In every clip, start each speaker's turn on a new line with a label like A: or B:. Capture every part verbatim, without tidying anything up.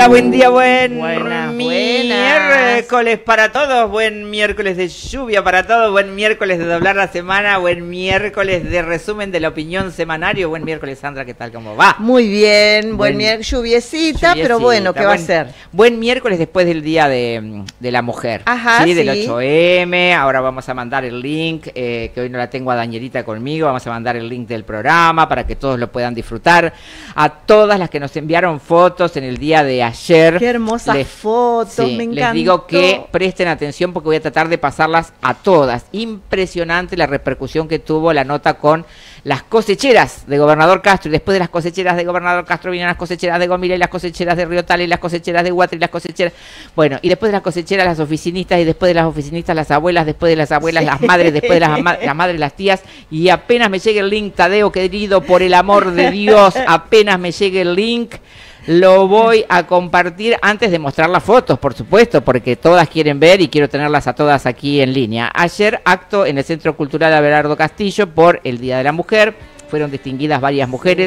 A: Hola, buen día, buen
B: Buenas,
A: miércoles
B: buenas.
A: para todos, buen miércoles de lluvia para todos, buen miércoles de doblar la semana, buen miércoles de resumen de la opinión semanario, buen miércoles, Sandra, ¿qué tal? ¿Cómo va?
B: Muy bien, buen,
A: Buen-
B: miércoles, lluviecita,
A: Lluviecita,
B: pero bueno, ¿qué va
A: buen-
B: a ser?
A: Buen miércoles después del Día de, de la Mujer.
B: Ajá,
A: sí, del
B: sí.
A: ocho eme, ahora vamos a mandar el link, eh, que hoy no la tengo a Danielita conmigo, vamos a mandar el link del programa para que todos lo puedan disfrutar. A todas las que nos enviaron fotos en el día de ayer.
B: Qué hermosas
A: les-
B: fotos,
A: sí,
B: me encantó.
A: les digo que presten atención porque voy a tratar de pasarlas a todas. Impresionante la repercusión que tuvo la nota con las cosecheras de Gobernador Castro, y después de las cosecheras de Gobernador Castro vienen las cosecheras de Gomila y las cosecheras de Río Tala y las cosecheras de Huatri y las cosecheras, bueno, y después de las cosecheras las oficinistas, y después de las oficinistas las abuelas, después de las abuelas
B: Sí.
A: las madres, después de las, ama- las madres las tías, y apenas me llegue el link, Tadeo querido, por el amor de Dios, apenas me llegue el link, lo voy a compartir antes de mostrar las fotos, por supuesto, porque todas quieren ver y quiero tenerlas a todas aquí en línea. Ayer, acto en el Centro Cultural Abelardo Castillo por el Día de la Mujer. Fueron distinguidas varias mujeres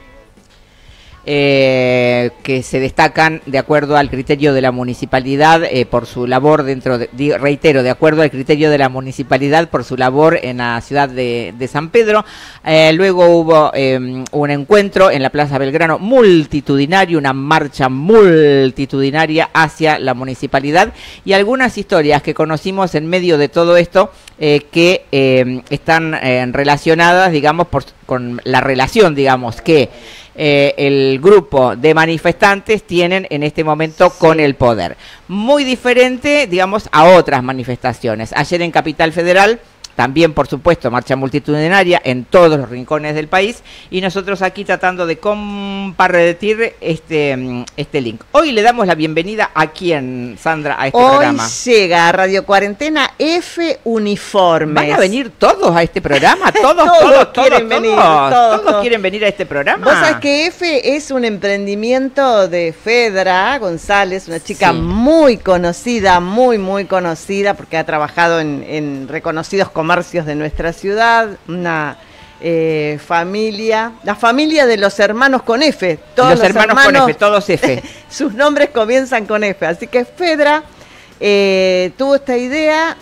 A: eh, que se destacan de acuerdo al criterio de la municipalidad eh, por su labor dentro, de, di- reitero, de acuerdo al criterio de la municipalidad por su labor en la ciudad de, de San Pedro. Eh, luego hubo eh, un encuentro en la Plaza Belgrano multitudinario, una marcha multitudinaria hacia la municipalidad y algunas historias que conocimos en medio de todo esto eh, que eh, están eh, relacionadas, digamos, por, con la relación, digamos, que Eh, el grupo de manifestantes tienen en este momento con el poder. Muy diferente, digamos, a otras manifestaciones. Ayer en Capital Federal, también, por supuesto, marcha multitudinaria en todos los rincones del país, y nosotros aquí tratando de compartir este, mm, este link. Hoy le damos la bienvenida a quién, Sandra, a este
B: Hoy
A: programa.
B: llega a Radio Cuarentena F Uniformes.
A: ¿Van a venir todos a este programa? Todos,
B: Todos
A: todos,
B: quieren
A: todos,
B: venir,
A: todos,
B: todos,
A: todos
B: todos.
A: quieren venir a este programa.
B: Vos sabés que F es un emprendimiento de Fedra González, una chica
A: Sí.
B: muy conocida, muy, muy conocida, porque ha trabajado en, en reconocidos comercios de nuestra ciudad, una eh, familia, la familia de los hermanos con F. Todos
A: los, hermanos, con F, todos F.
B: Sus nombres comienzan con F, así que Fedra eh, tuvo esta idea,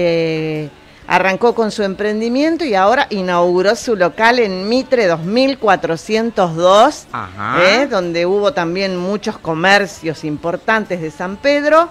B: eh, arrancó con su emprendimiento y ahora inauguró su local en Mitre dos mil cuatrocientos dos,
A: Ajá.
B: eh, donde hubo también muchos comercios importantes de San Pedro,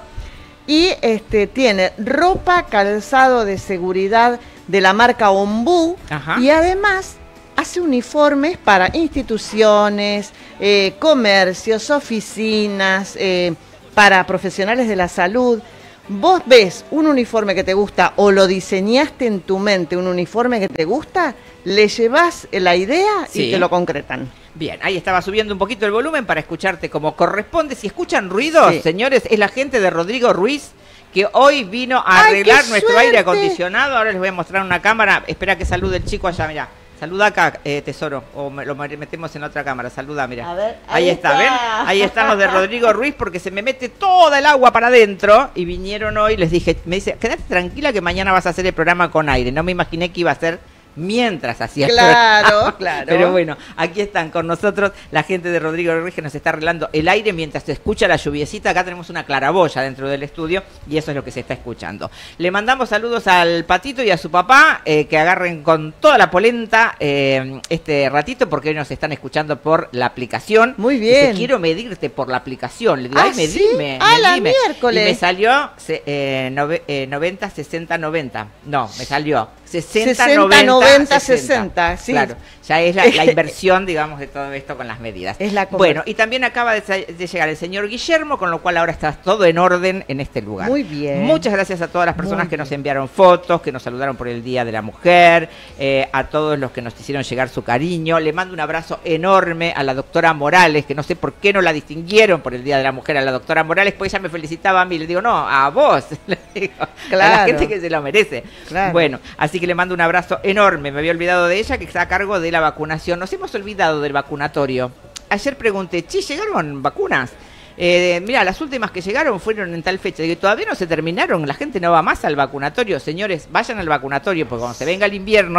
B: y este tiene ropa, calzado de seguridad de la marca Ombú,
A: Ajá.
B: y además hace uniformes para instituciones, eh, comercios, oficinas, eh, para profesionales de la salud. Vos ves un uniforme que te gusta o lo diseñaste en tu mente, un uniforme que te gusta, le llevas la idea
A: Sí.
B: y te lo concretan.
A: Bien, ahí estaba subiendo un poquito el volumen para escucharte como corresponde. Si escuchan ruidos,
B: Sí.
A: señores, es la gente de Rodrigo Ruiz, que hoy vino a
B: ¡Ay,
A: arreglar
B: qué
A: nuestro
B: suerte!
A: aire acondicionado. Ahora les voy a mostrar una cámara. Espera que salude el chico allá, mirá. Saluda acá, eh, tesoro, o me, lo metemos en otra cámara. Saluda, mira.
B: A ver,
A: ahí,
B: ahí
A: está,
B: está.
A: ¿ven? Ahí están los de Rodrigo Ruiz, porque se me mete toda el agua para adentro. Y vinieron hoy, les dije, me dice, quédate tranquila que mañana vas a hacer el programa con aire. No me imaginé que iba a ser mientras hacía el
B: Claro,
A: programa.
B: claro.
A: Pero bueno, aquí están con nosotros la gente de Rodrigo Ruiz, que nos está arreglando el aire mientras se escucha la lluviecita. Acá tenemos una claraboya dentro del estudio y eso es lo que se está escuchando. Le mandamos saludos al Patito y a su papá, eh, que agarren con toda la polenta eh, este ratito, porque hoy nos están escuchando por la aplicación.
B: Muy
A: Dice,
B: bien.
A: quiero medirte por la aplicación. Le digo,
B: ¿Ah,
A: ay,
B: sí?
A: medime,
B: Ah, la
A: medime.
B: miércoles.
A: Y me salió se- eh, nove- eh, noventa, sesenta, noventa. No, me salió sesenta, noventa, sesenta.
B: Sí.
A: Claro, ya es la, la inversión, digamos, de todo esto con las medidas.
B: Es la
A: Bueno, y también acaba de, sa- de llegar el señor Guillermo, con lo cual ahora está todo en orden en este lugar.
B: Muy bien.
A: Muchas gracias a todas las personas
B: Muy
A: que nos
B: bien.
A: enviaron fotos, que nos saludaron por el Día de la Mujer, eh, a todos los que nos hicieron llegar su cariño. Le mando un abrazo enorme a la doctora Morales, que no sé por qué no la distinguieron por el Día de la Mujer a la doctora Morales, pues ella me felicitaba a mí. Le digo, no, a vos. Le digo, a la
B: Claro.
A: gente que se lo merece.
B: Claro.
A: Bueno, así que le mando un abrazo enorme. Me había olvidado de ella, que está a cargo de la vacunación. Nos hemos olvidado del vacunatorio. Ayer pregunté, che, ¿llegaron vacunas? Eh, mira, las últimas que llegaron fueron en tal fecha. Digo, todavía no se terminaron, la gente no va más al vacunatorio. Señores, vayan al vacunatorio, porque cuando se venga el invierno,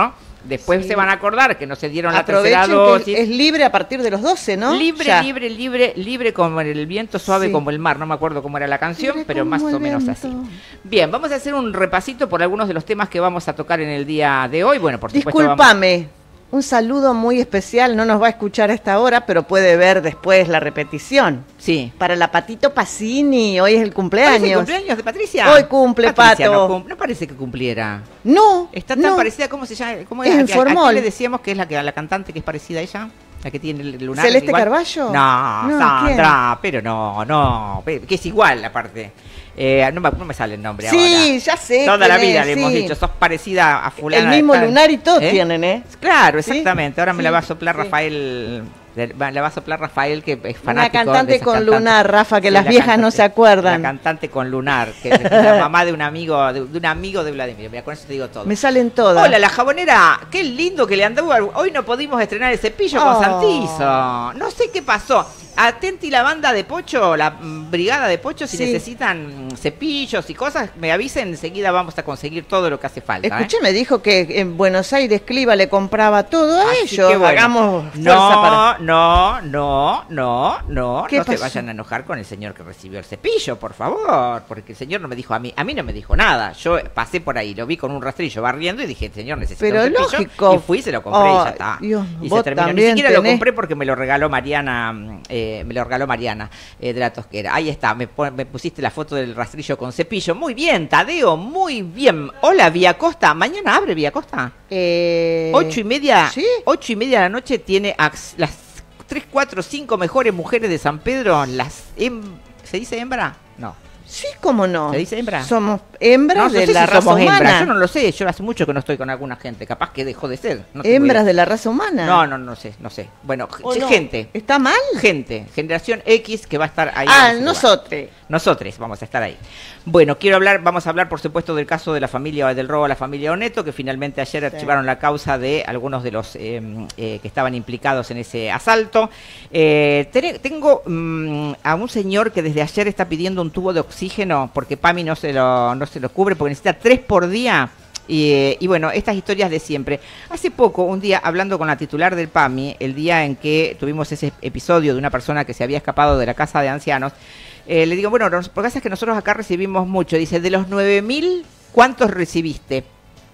A: Después
B: Sí.
A: se van a acordar que no se dieron la
B: Aprovechen
A: tercera dosis.
B: que es libre a partir de los doce, ¿no?
A: Libre,
B: Ya.
A: libre, libre, libre como el viento, suave
B: Sí.
A: como el mar. No me acuerdo cómo era la canción,
B: Libre
A: pero
B: como
A: más
B: el
A: o menos
B: viento.
A: así. Bien, vamos a hacer un repasito por algunos de los temas que vamos a tocar en el día de hoy. Bueno, por supuesto, vamos-
B: Discúlpame, un saludo muy especial, no nos va a escuchar a esta hora, pero puede ver después la repetición.
A: Sí.
B: Para la Patito Pacini, hoy es el
A: ¿Hoy es
B: cumpleaños.
A: el cumpleaños de Patricia?
B: Hoy cumple,
A: Patricia
B: Pato.
A: No, cum- no parece que cumpliera.
B: No,
A: Está tan
B: no.
A: parecida, ¿cómo se llama? ¿Cómo
B: Es
A: era?
B: en
A: ¿A qué- a quién
B: Formol.
A: le decíamos que es la, que, la cantante que es parecida a ella? La que tiene el lunar.
B: ¿Celeste
A: igual.
B: Carballo?
A: No,
B: No,
A: Sandra, pero no, no, pe- que es igual aparte. Eh, no, me, no me sale el nombre
B: Sí,
A: ahora.
B: ya sé.
A: Toda la
B: quién
A: vida
B: es,
A: le hemos
B: sí.
A: dicho, sos parecida a fulana.
B: El
A: de
B: mismo
A: tal.
B: lunar y todos
A: ¿Eh?
B: tienen, ¿eh?
A: Claro,
B: ¿Sí?
A: exactamente. Ahora me
B: Sí,
A: la va a soplar
B: sí.
A: Rafael. Le le va a soplar Rafael, que es
B: Una
A: fanático de
B: cantante
A: esas
B: con
A: cantantes.
B: lunar, Rafa, que
A: Sí,
B: las
A: la
B: viejas no
A: cantante-
B: se acuerdan.
A: La cantante con lunar, que es la mamá de un amigo de, de un amigo de Vladimir. Mira, con eso te digo todo.
B: Me salen todas.
A: Hola, la jabonera. Qué lindo que le anduvo. Hoy no pudimos estrenar el cepillo
B: Oh.
A: con Santizo. No sé qué pasó. Atenti la banda de Pocho, la mm, brigada de Pocho, si
B: Sí.
A: necesitan mm, cepillos y cosas, me avisen, enseguida vamos a conseguir todo lo que hace falta. ¿eh?
B: Escuché, me dijo que en Buenos Aires Cliva le compraba todo a
A: Así
B: ellos.
A: que bueno.
B: Hagamos fuerza
A: No,
B: para...
A: no, no, no, no.
B: ¿Qué
A: No se
B: pasó?
A: vayan a enojar con el señor que recibió el cepillo, por favor. Porque el señor no me dijo a mí, a mí no me dijo nada. Yo pasé por ahí, lo vi con un rastrillo barriendo y dije, señor, necesito
B: Pero
A: un cepillo.
B: lógico.
A: Y fui y se lo compré y
B: Ay,
A: ya está.
B: Dios,
A: y
B: vos
A: se terminó. Ni
B: también
A: siquiera lo
B: tenés-
A: compré porque me lo regaló Mariana, mm, eh, me lo regaló Mariana eh, de la Tosquera. Ahí está, me, pon- me pusiste la foto del rastrillo con cepillo. Muy bien, Tadeo, muy bien. Hola, Vía Costa. ¿Mañana abre Vía Costa?
B: Eh,
A: Ocho y media,
B: ¿sí?
A: ocho y media de la noche tiene ax- las tres, cuatro, cinco mejores mujeres de San Pedro. Las hem- ¿se dice hembra? No.
B: Sí, cómo no.
A: ¿Se dice hembra?
B: Somos hembras
A: No, no
B: de
A: sé
B: la
A: si
B: raza
A: somos
B: humana.
A: hembras. Yo no lo sé. Yo hace mucho que no estoy con alguna gente. Capaz que dejó de ser. No tengo
B: Hembras
A: idea.
B: de la raza humana.
A: No, no, no sé, no sé. Bueno,
B: ¿O
A: g-
B: no?
A: gente.
B: ¿Está mal?
A: Gente, generación X que va a estar ahí.
B: Ah,
A: en ese lugar.
B: nosotros.
A: Nosotros vamos a estar ahí. Bueno, quiero hablar, vamos a hablar por supuesto del caso de la familia, del robo a la familia Oneto, que finalmente ayer
B: Sí.
A: archivaron la causa de algunos de los eh, eh, que estaban implicados en ese asalto. Eh, tene- tengo mm, a un señor que desde ayer está pidiendo un tubo de oxígeno porque PAMI no se lo, no se lo cubre porque necesita tres por día. Y, eh, y bueno, estas historias de siempre. Hace poco, un día, hablando con la titular del PAMI, el día en que tuvimos ese episodio de una persona que se había escapado de la casa de ancianos, eh, le digo, bueno, nos- lo que pasa es que nosotros acá recibimos mucho. Dice, de los nueve mil, ¿cuántos recibiste?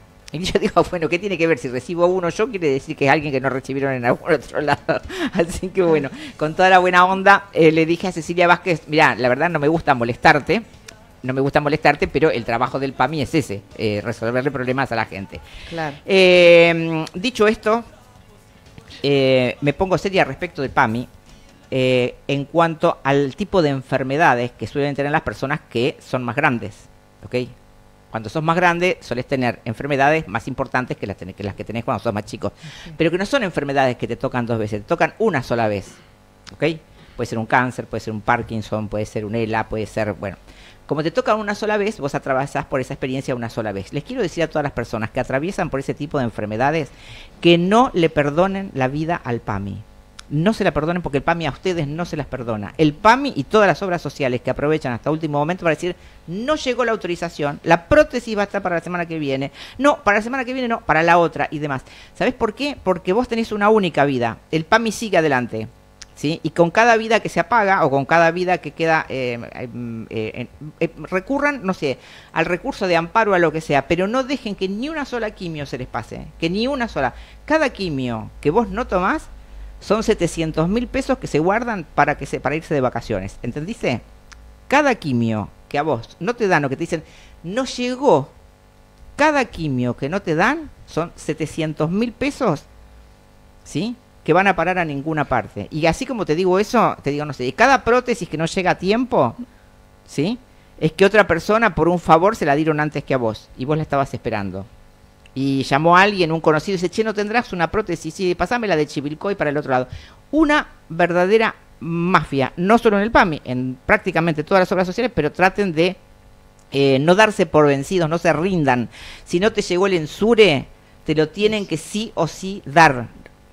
A: Y yo digo, bueno, ¿qué tiene que ver? Si recibo uno yo, quiere decir que es alguien que no recibieron en algún otro lado. Así que bueno, con toda la buena onda, eh, le dije a Cecilia Vázquez, mirá, la verdad no me gusta molestarte, no me gusta molestarte, pero el trabajo del PAMI es ese, eh, resolverle problemas a la gente.
B: Claro.
A: Eh, dicho esto, eh, me pongo seria respecto del PAMI eh, en cuanto al tipo de enfermedades que suelen tener las personas que son más grandes, ¿ok? Cuando sos más grande, solés tener enfermedades más importantes que las, tenés- que las que tenés cuando sos más chico. Pero que no son enfermedades que te tocan dos veces, te tocan una sola vez. ¿Ok? Puede ser un cáncer, puede ser un Parkinson, puede ser un E L A, puede ser, bueno. Como te tocan una sola vez, vos atravesás por esa experiencia una sola vez. Les quiero decir a todas las personas que atraviesan por ese tipo de enfermedades que no le perdonen la vida al PAMI. No se la perdonen porque el PAMI a ustedes no se las perdona. El PAMI y todas las obras sociales que aprovechan hasta último momento para decir, no llegó la autorización, la prótesis va a estar para la semana que viene. No, para la semana que viene no, para la otra y demás. ¿Sabés por qué? Porque vos tenés una única vida. El PAMI sigue adelante. ¿Sí? Y con cada vida que se apaga o con cada vida que queda, eh, eh, eh, eh, recurran, no sé, al recurso de amparo, a lo que sea, pero no dejen que ni una sola quimio se les pase, que ni una sola. Cada quimio que vos no tomás son setecientos mil pesos que se guardan para, que se, para irse de vacaciones, ¿entendiste? Cada quimio que a vos no te dan o que te dicen, no llegó, cada quimio que no te dan son setecientos mil pesos, ¿sí?, que van a parar a ninguna parte. Y así como te digo eso, te digo, no sé, cada prótesis que no llega a tiempo, ¿sí?, es que otra persona por un favor se la dieron antes que a vos y vos la estabas esperando. Y llamó a alguien, un conocido, y dice, che, ¿no tendrás una prótesis? Sí, pasame la de Chivilcoy para el otro lado. Una verdadera mafia, no solo en el PAMI, en prácticamente todas las obras sociales, pero traten de eh, no darse por vencidos, no se rindan. Si no te llegó el ensure, te lo tienen que sí o sí dar.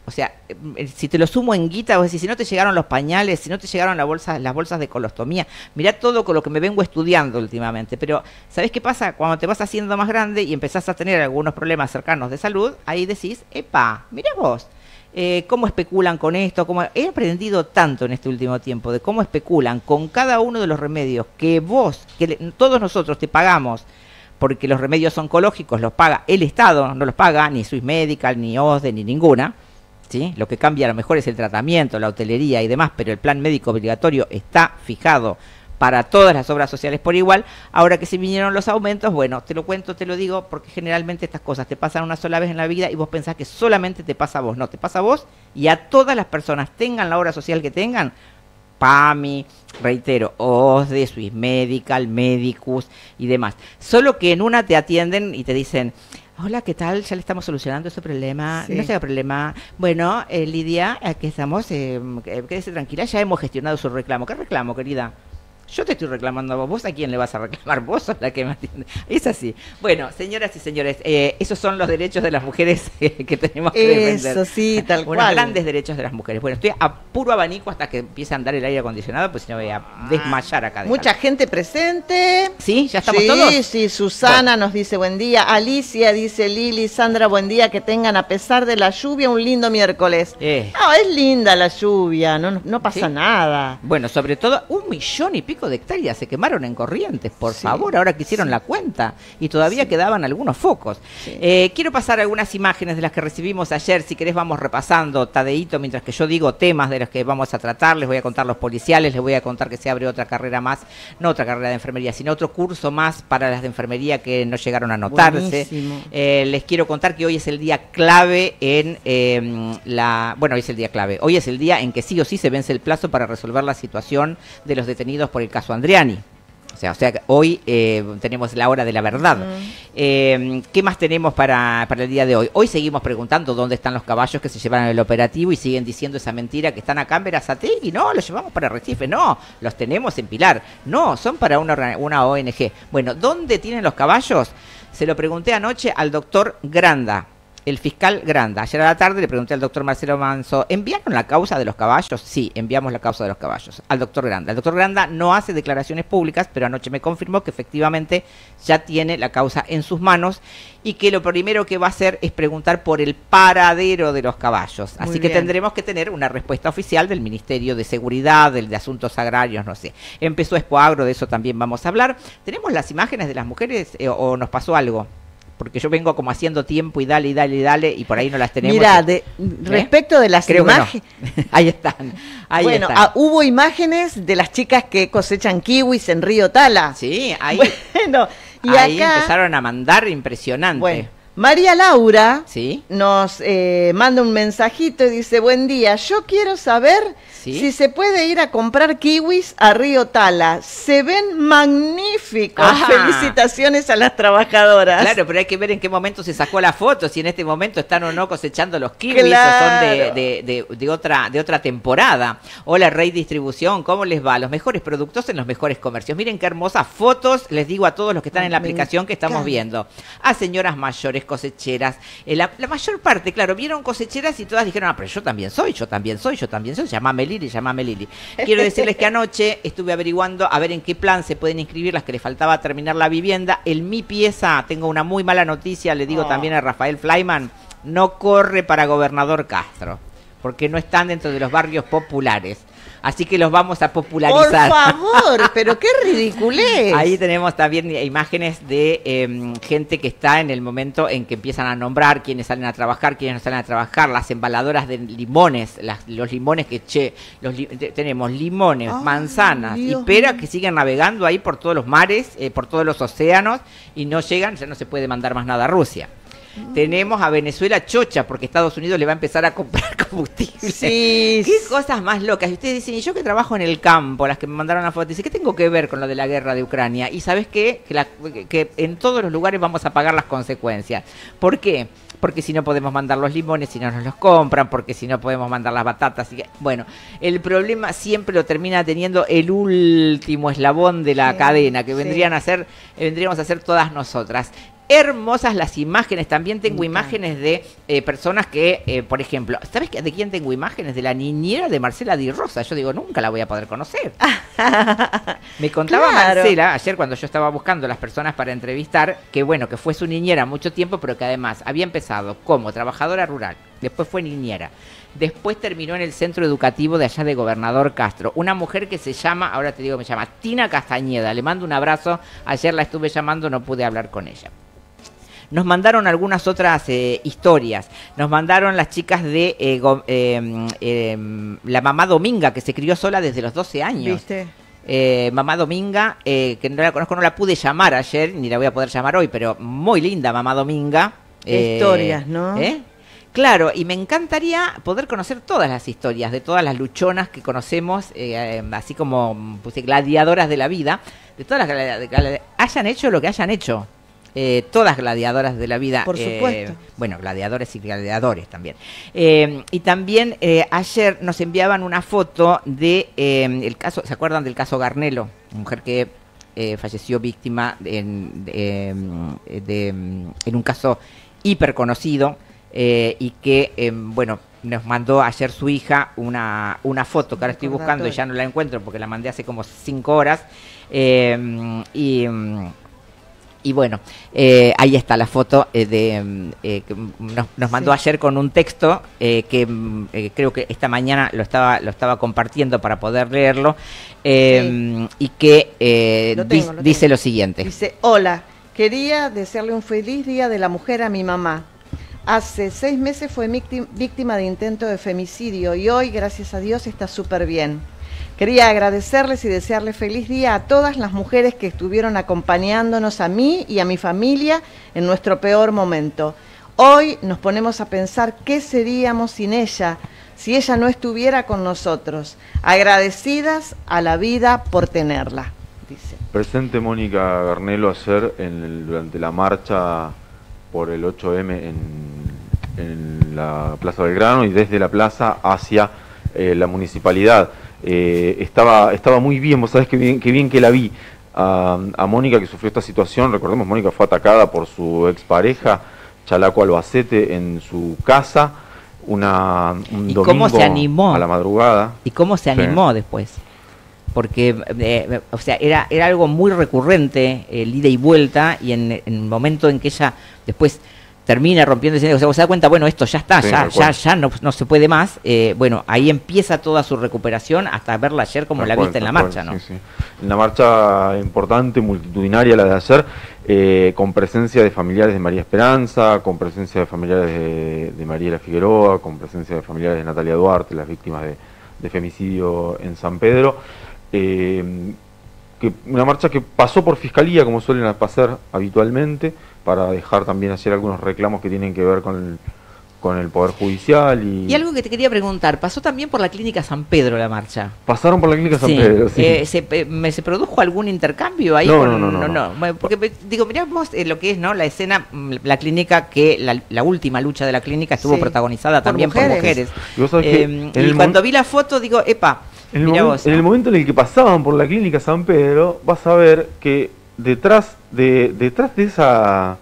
A: O sea, si te lo sumo en guita, vos decís, si no te llegaron los pañales, si no te llegaron las bolsas, las bolsas de colostomía, mirá todo con lo que me vengo estudiando últimamente. Pero, ¿sabés qué pasa? Cuando te vas haciendo más grande y empezás a tener algunos problemas cercanos de salud, ahí decís, epa, mirá vos, eh, cómo especulan con esto, cómo... He aprendido tanto en este último tiempo de cómo especulan con cada uno de los remedios que vos, que le, todos nosotros te pagamos, porque los remedios oncológicos los paga el Estado, no los paga ni Swiss Medical, ni O S D E, ni ninguna. ¿Sí? Lo que cambia a lo mejor es el tratamiento, la hotelería y demás, pero el plan médico obligatorio está fijado para todas las obras sociales por igual. Ahora que se vinieron los aumentos, bueno, te lo cuento, te lo digo, porque generalmente estas cosas te pasan una sola vez en la vida y vos pensás que solamente te pasa a vos. No, te pasa a vos y a todas las personas, tengan la obra social que tengan, PAMI, reitero, O S D E, Swiss Medical, Medicus y demás. Solo que en una te atienden y te dicen... Hola, ¿qué tal? Ya le estamos solucionando ese problema. Sí. No sea problema. Bueno, eh, Lidia, aquí estamos. Eh, quédese tranquila, ya hemos gestionado su reclamo. ¿Qué reclamo, querida? Yo te estoy reclamando a vos. ¿Vos a quién le vas a reclamar? Vos sos la que me atiende. Es así. Bueno, señoras y señores, eh, esos son los derechos de las mujeres eh, que tenemos que defender.
B: Eso sí, tal
A: Unos
B: cual.
A: grandes derechos de las mujeres. Bueno, estoy a puro abanico hasta que empiece a andar el aire acondicionado, pues si no voy a desmayar acá.
B: Mucha gente presente.
A: ¿Sí? ¿Ya estamos
B: sí,
A: todos?
B: Sí, sí. Susana bueno. nos dice buen día. Alicia dice Lili, Sandra, buen día. Que tengan, a pesar de la lluvia, un lindo miércoles.
A: Eh.
B: No, es linda la lluvia. No, no pasa ¿Sí? nada.
A: Bueno, sobre todo un millón y pico de hectáreas se quemaron en Corrientes, por sí, favor, ahora que hicieron sí. la cuenta y todavía sí. quedaban algunos focos. Sí. Eh, quiero pasar algunas imágenes de las que recibimos ayer, si querés vamos repasando, Tadeito, mientras que yo digo temas de los que vamos a tratar, les voy a contar los policiales, les voy a contar que se abre otra carrera más, no otra carrera de enfermería, sino otro curso más para las de enfermería que no llegaron a anotarse. Eh, les quiero contar que hoy es el día clave en eh, la... Bueno, hoy es el día clave, hoy es el día en que sí o sí se vence el plazo para resolver la situación de los detenidos por el caso Andriani. O sea, o sea, hoy eh, tenemos la hora de la verdad. Uh-huh. eh, ¿Qué más tenemos para, para el día de hoy? Hoy seguimos preguntando dónde están los caballos que se llevaron el operativo y siguen diciendo esa mentira que están acá en Berazategui. No, los llevamos para Recife. No, los tenemos en Pilar. No, son para una, una O N G. Bueno, ¿dónde tienen los caballos? Se lo pregunté anoche al doctor Granda, el fiscal Granda. Ayer a la tarde le pregunté al doctor Marcelo Manso, ¿enviaron la causa de los caballos? Sí, enviamos la causa de los caballos al doctor Granda. El doctor Granda no hace declaraciones públicas, pero anoche me confirmó que efectivamente ya tiene la causa en sus manos y que lo primero que va a hacer es preguntar por el paradero de los caballos. Así Muy que bien. tendremos que tener una respuesta oficial del Ministerio de Seguridad, del de Asuntos Agrarios, no sé. Empezó Expoagro, de eso también vamos a hablar. ¿Tenemos las imágenes de las mujeres eh, o nos pasó algo? Porque yo vengo como haciendo tiempo y dale, y dale, y dale, y por ahí no las tenemos.
B: Mira, de, ¿Eh? respecto de las
A: Creo
B: imágenes...
A: No. Ahí están, ahí
B: bueno,
A: están.
B: Ah, hubo imágenes de las chicas que cosechan kiwis en Río Tala.
A: Sí, ahí,
B: bueno, y
A: ahí
B: acá,
A: empezaron a mandar impresionante.
B: Bueno, María Laura
A: ¿Sí?
B: nos eh, manda un mensajito y dice, buen día, yo quiero saber ¿Sí? si se puede ir a comprar kiwis a Río Tala. Se ven magníficos. Ajá. Felicitaciones a las trabajadoras.
A: Claro, pero hay que ver en qué momento se sacó la foto, si en este momento están o no cosechando los kiwis
B: claro.
A: o son de, de, de, de, otra, de otra temporada. Hola, Rey Distribución, ¿cómo les va? Los mejores productos en los mejores comercios. Miren qué hermosas fotos, les digo a todos los que están en la aplicación que estamos viendo. A señoras mayores, cosecheras, eh, la, la mayor parte, claro, vieron cosecheras y todas dijeron, ah, pero yo también soy, yo también soy, yo también soy, llamame Lili, llamame Lili. Quiero decirles que anoche estuve averiguando a ver en qué plan se pueden inscribir las que les faltaba terminar la vivienda. El Mi Pieza, tengo una muy mala noticia, le digo oh. también a Rafael Fleiman, no corre para gobernador Castro, porque no están dentro de los barrios populares. Así que los vamos a popularizar.
B: Por favor, pero qué ridiculez.
A: Ahí tenemos también imágenes de eh, gente que está en el momento en que empiezan a nombrar quiénes salen a trabajar, quiénes no salen a trabajar, las embaladoras de limones, las, los limones que, che, los li tenemos limones, oh, manzanas Dios y peras que siguen navegando ahí por todos los mares, eh, por todos los océanos y no llegan, ya no se puede mandar más nada a Rusia. Tenemos a Venezuela chocha porque Estados Unidos le va a empezar a comprar combustible.
B: Sí.
A: Qué cosas más locas. Y ustedes dicen, y yo que trabajo en el campo, las que me mandaron la foto, dicen, ¿qué tengo que ver con lo de la guerra de Ucrania? Y ¿sabes qué? Que, la, que en todos los lugares vamos a pagar las consecuencias. ¿Por qué? Porque si no podemos mandar los limones, si no nos los compran, porque si no podemos mandar las batatas. Y, bueno, el problema siempre lo termina teniendo el último eslabón de la sí, cadena, que vendrían sí. a ser, vendríamos a ser todas nosotras. hermosas las imágenes. También tengo
B: Okay.
A: imágenes de eh, personas que, eh, por ejemplo, ¿sabes de quién tengo imágenes? De la niñera de Marcela Di Rosa. Yo digo, nunca la voy a poder conocer. Me contaba
B: Claro.
A: Marcela ayer cuando yo estaba buscando las personas para entrevistar, que bueno, que fue su niñera mucho tiempo, pero que además había empezado como trabajadora rural, después fue niñera, después terminó en el centro educativo de allá de Gobernador Castro. Una mujer que se llama, ahora te digo, me llama Tina Castañeda. Le mando un abrazo. Ayer la estuve llamando, no pude hablar con ella. Nos mandaron algunas otras eh, historias. Nos mandaron las chicas de eh, go, eh, eh, la mamá Dominga, que se crió sola desde los doce años.
B: ¿Viste?
A: Eh, mamá Dominga, eh, que no la conozco, no la pude llamar ayer, ni la voy a poder llamar hoy, pero muy linda mamá Dominga.
B: Qué historias, ¿no?
A: ¿eh? Claro, y me encantaría poder conocer todas las historias de todas las luchonas que conocemos, eh, así como pues, gladiadoras de la vida, de todas las gladi- gladi- hayan hecho lo que hayan hecho. Eh, todas gladiadoras de la vida.
B: Por
A: eh,
B: supuesto.
A: Bueno, gladiadores y gladiadores también. Eh, y también eh, ayer nos enviaban una foto de eh, el caso, ¿se acuerdan del caso Garnelo? Mujer que eh, falleció víctima en, de, de, de, en un caso hiper conocido eh, y que, eh, bueno, nos mandó ayer su hija una, una foto que ahora estoy buscando y ya no la encuentro porque la mandé hace como cinco horas. Eh, y... Y bueno, eh, ahí está la foto eh, de eh, que nos, nos mandó sí. ayer con un texto eh, que eh, creo que esta mañana lo estaba lo estaba compartiendo para poder leerlo eh, sí. y que eh, lo tengo, di, lo dice lo siguiente.
B: Dice, hola, quería desearle un feliz día de la mujer a mi mamá. Hace seis meses fue víctima de intento de femicidio y hoy, gracias a Dios, está súper bien. Quería agradecerles y desearles feliz día a todas las mujeres que estuvieron acompañándonos a mí y a mi familia en nuestro peor momento. Hoy nos ponemos a pensar qué seríamos sin ella, si ella no estuviera con nosotros. Agradecidas a la vida por tenerla, dice.
C: Presente Mónica Garnelo ayer en el, durante la marcha por el ocho eme en, en la Plaza Belgrano y desde la plaza hacia eh, la municipalidad. Eh, estaba, estaba muy bien, vos sabés que bien, que bien que la vi a, a Mónica que sufrió esta situación. Recordemos, Mónica fue atacada por su expareja, Chalaco Albacete, en su casa, una, un
A: ¿Y
C: domingo
A: cómo se animó?
C: A la madrugada.
A: ¿Y cómo se animó sí. después? Porque, eh, o sea, era, era algo muy recurrente, el ida y vuelta, y en, en el momento en que ella después termina rompiendo el, o sea, se da cuenta, bueno, esto ya está, sí, ya ya ya no, no se puede más, eh, bueno, ahí empieza toda su recuperación hasta verla ayer como la viste en la marcha, ¿no?
C: Sí, sí. En la marcha importante, multitudinaria, la de ayer, eh, con presencia de familiares de María Esperanza, con presencia de familiares de, de Mariela Figueroa, con presencia de familiares de Natalia Duarte, las víctimas de, de femicidio en San Pedro, eh, que una marcha que pasó por Fiscalía, como suelen pasar habitualmente, para dejar también hacer algunos reclamos que tienen que ver con el, con el Poder Judicial. Y...
A: y algo que te quería preguntar, ¿pasó también por la Clínica San Pedro la marcha?
C: Pasaron por la Clínica San
A: sí.
C: Pedro, sí.
A: Eh, se, eh, ¿me, ¿Se produjo algún intercambio ahí?
C: No,
A: con,
C: no, no, no, no,
A: no. Porque digo, miramos eh, lo que es no la escena, la clínica, que la, la última lucha de la clínica estuvo sí. protagonizada por también mujeres. por mujeres.
C: Y, vos sabés
A: eh, que y cuando vi la foto, digo, epa,
C: en el,
A: mirá
C: momen,
A: vos,
C: en
A: ¿no?
C: el momento en el que pasaban por la Clínica San Pedro, vas a ver que detrás de, detrás de esa...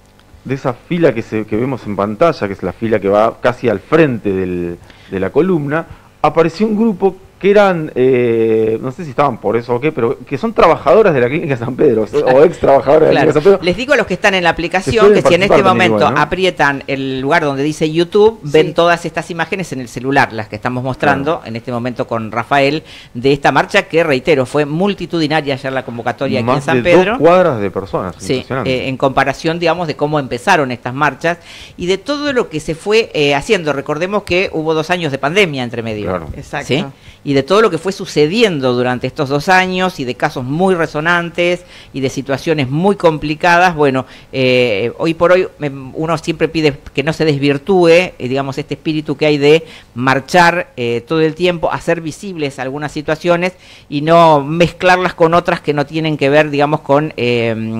C: de esa fila que, se, que vemos en pantalla, que es la fila que va casi al frente del, de la columna, apareció un grupo que eran, eh, no sé si estaban por eso o qué, pero que son trabajadoras de la Clínica San Pedro, o ex trabajadoras de la
A: claro.
C: Clínica San Pedro.
A: Les digo a los que están en la aplicación que si en este momento igual, ¿no? aprietan el lugar donde dice YouTube, sí. ven todas estas imágenes en el celular, las que estamos mostrando claro. en este momento con Rafael, de esta marcha que, reitero, fue multitudinaria ayer la convocatoria
C: Más
A: aquí en San
C: de
A: Pedro.
C: Dos cuadras de personas,
A: sí, eh, en comparación, digamos, de cómo empezaron estas marchas y de todo lo que se fue eh, haciendo. Recordemos que hubo dos años de pandemia entre medio.
C: Claro.
B: Exacto.
A: ¿Sí? Y de todo lo que fue sucediendo durante estos dos años y de casos muy resonantes y de situaciones muy complicadas. Bueno, eh, hoy por hoy uno siempre pide que no se desvirtúe, eh, digamos, este espíritu que hay de marchar eh, todo el tiempo, hacer visibles algunas situaciones y no mezclarlas con otras que no tienen que ver, digamos, con... Eh,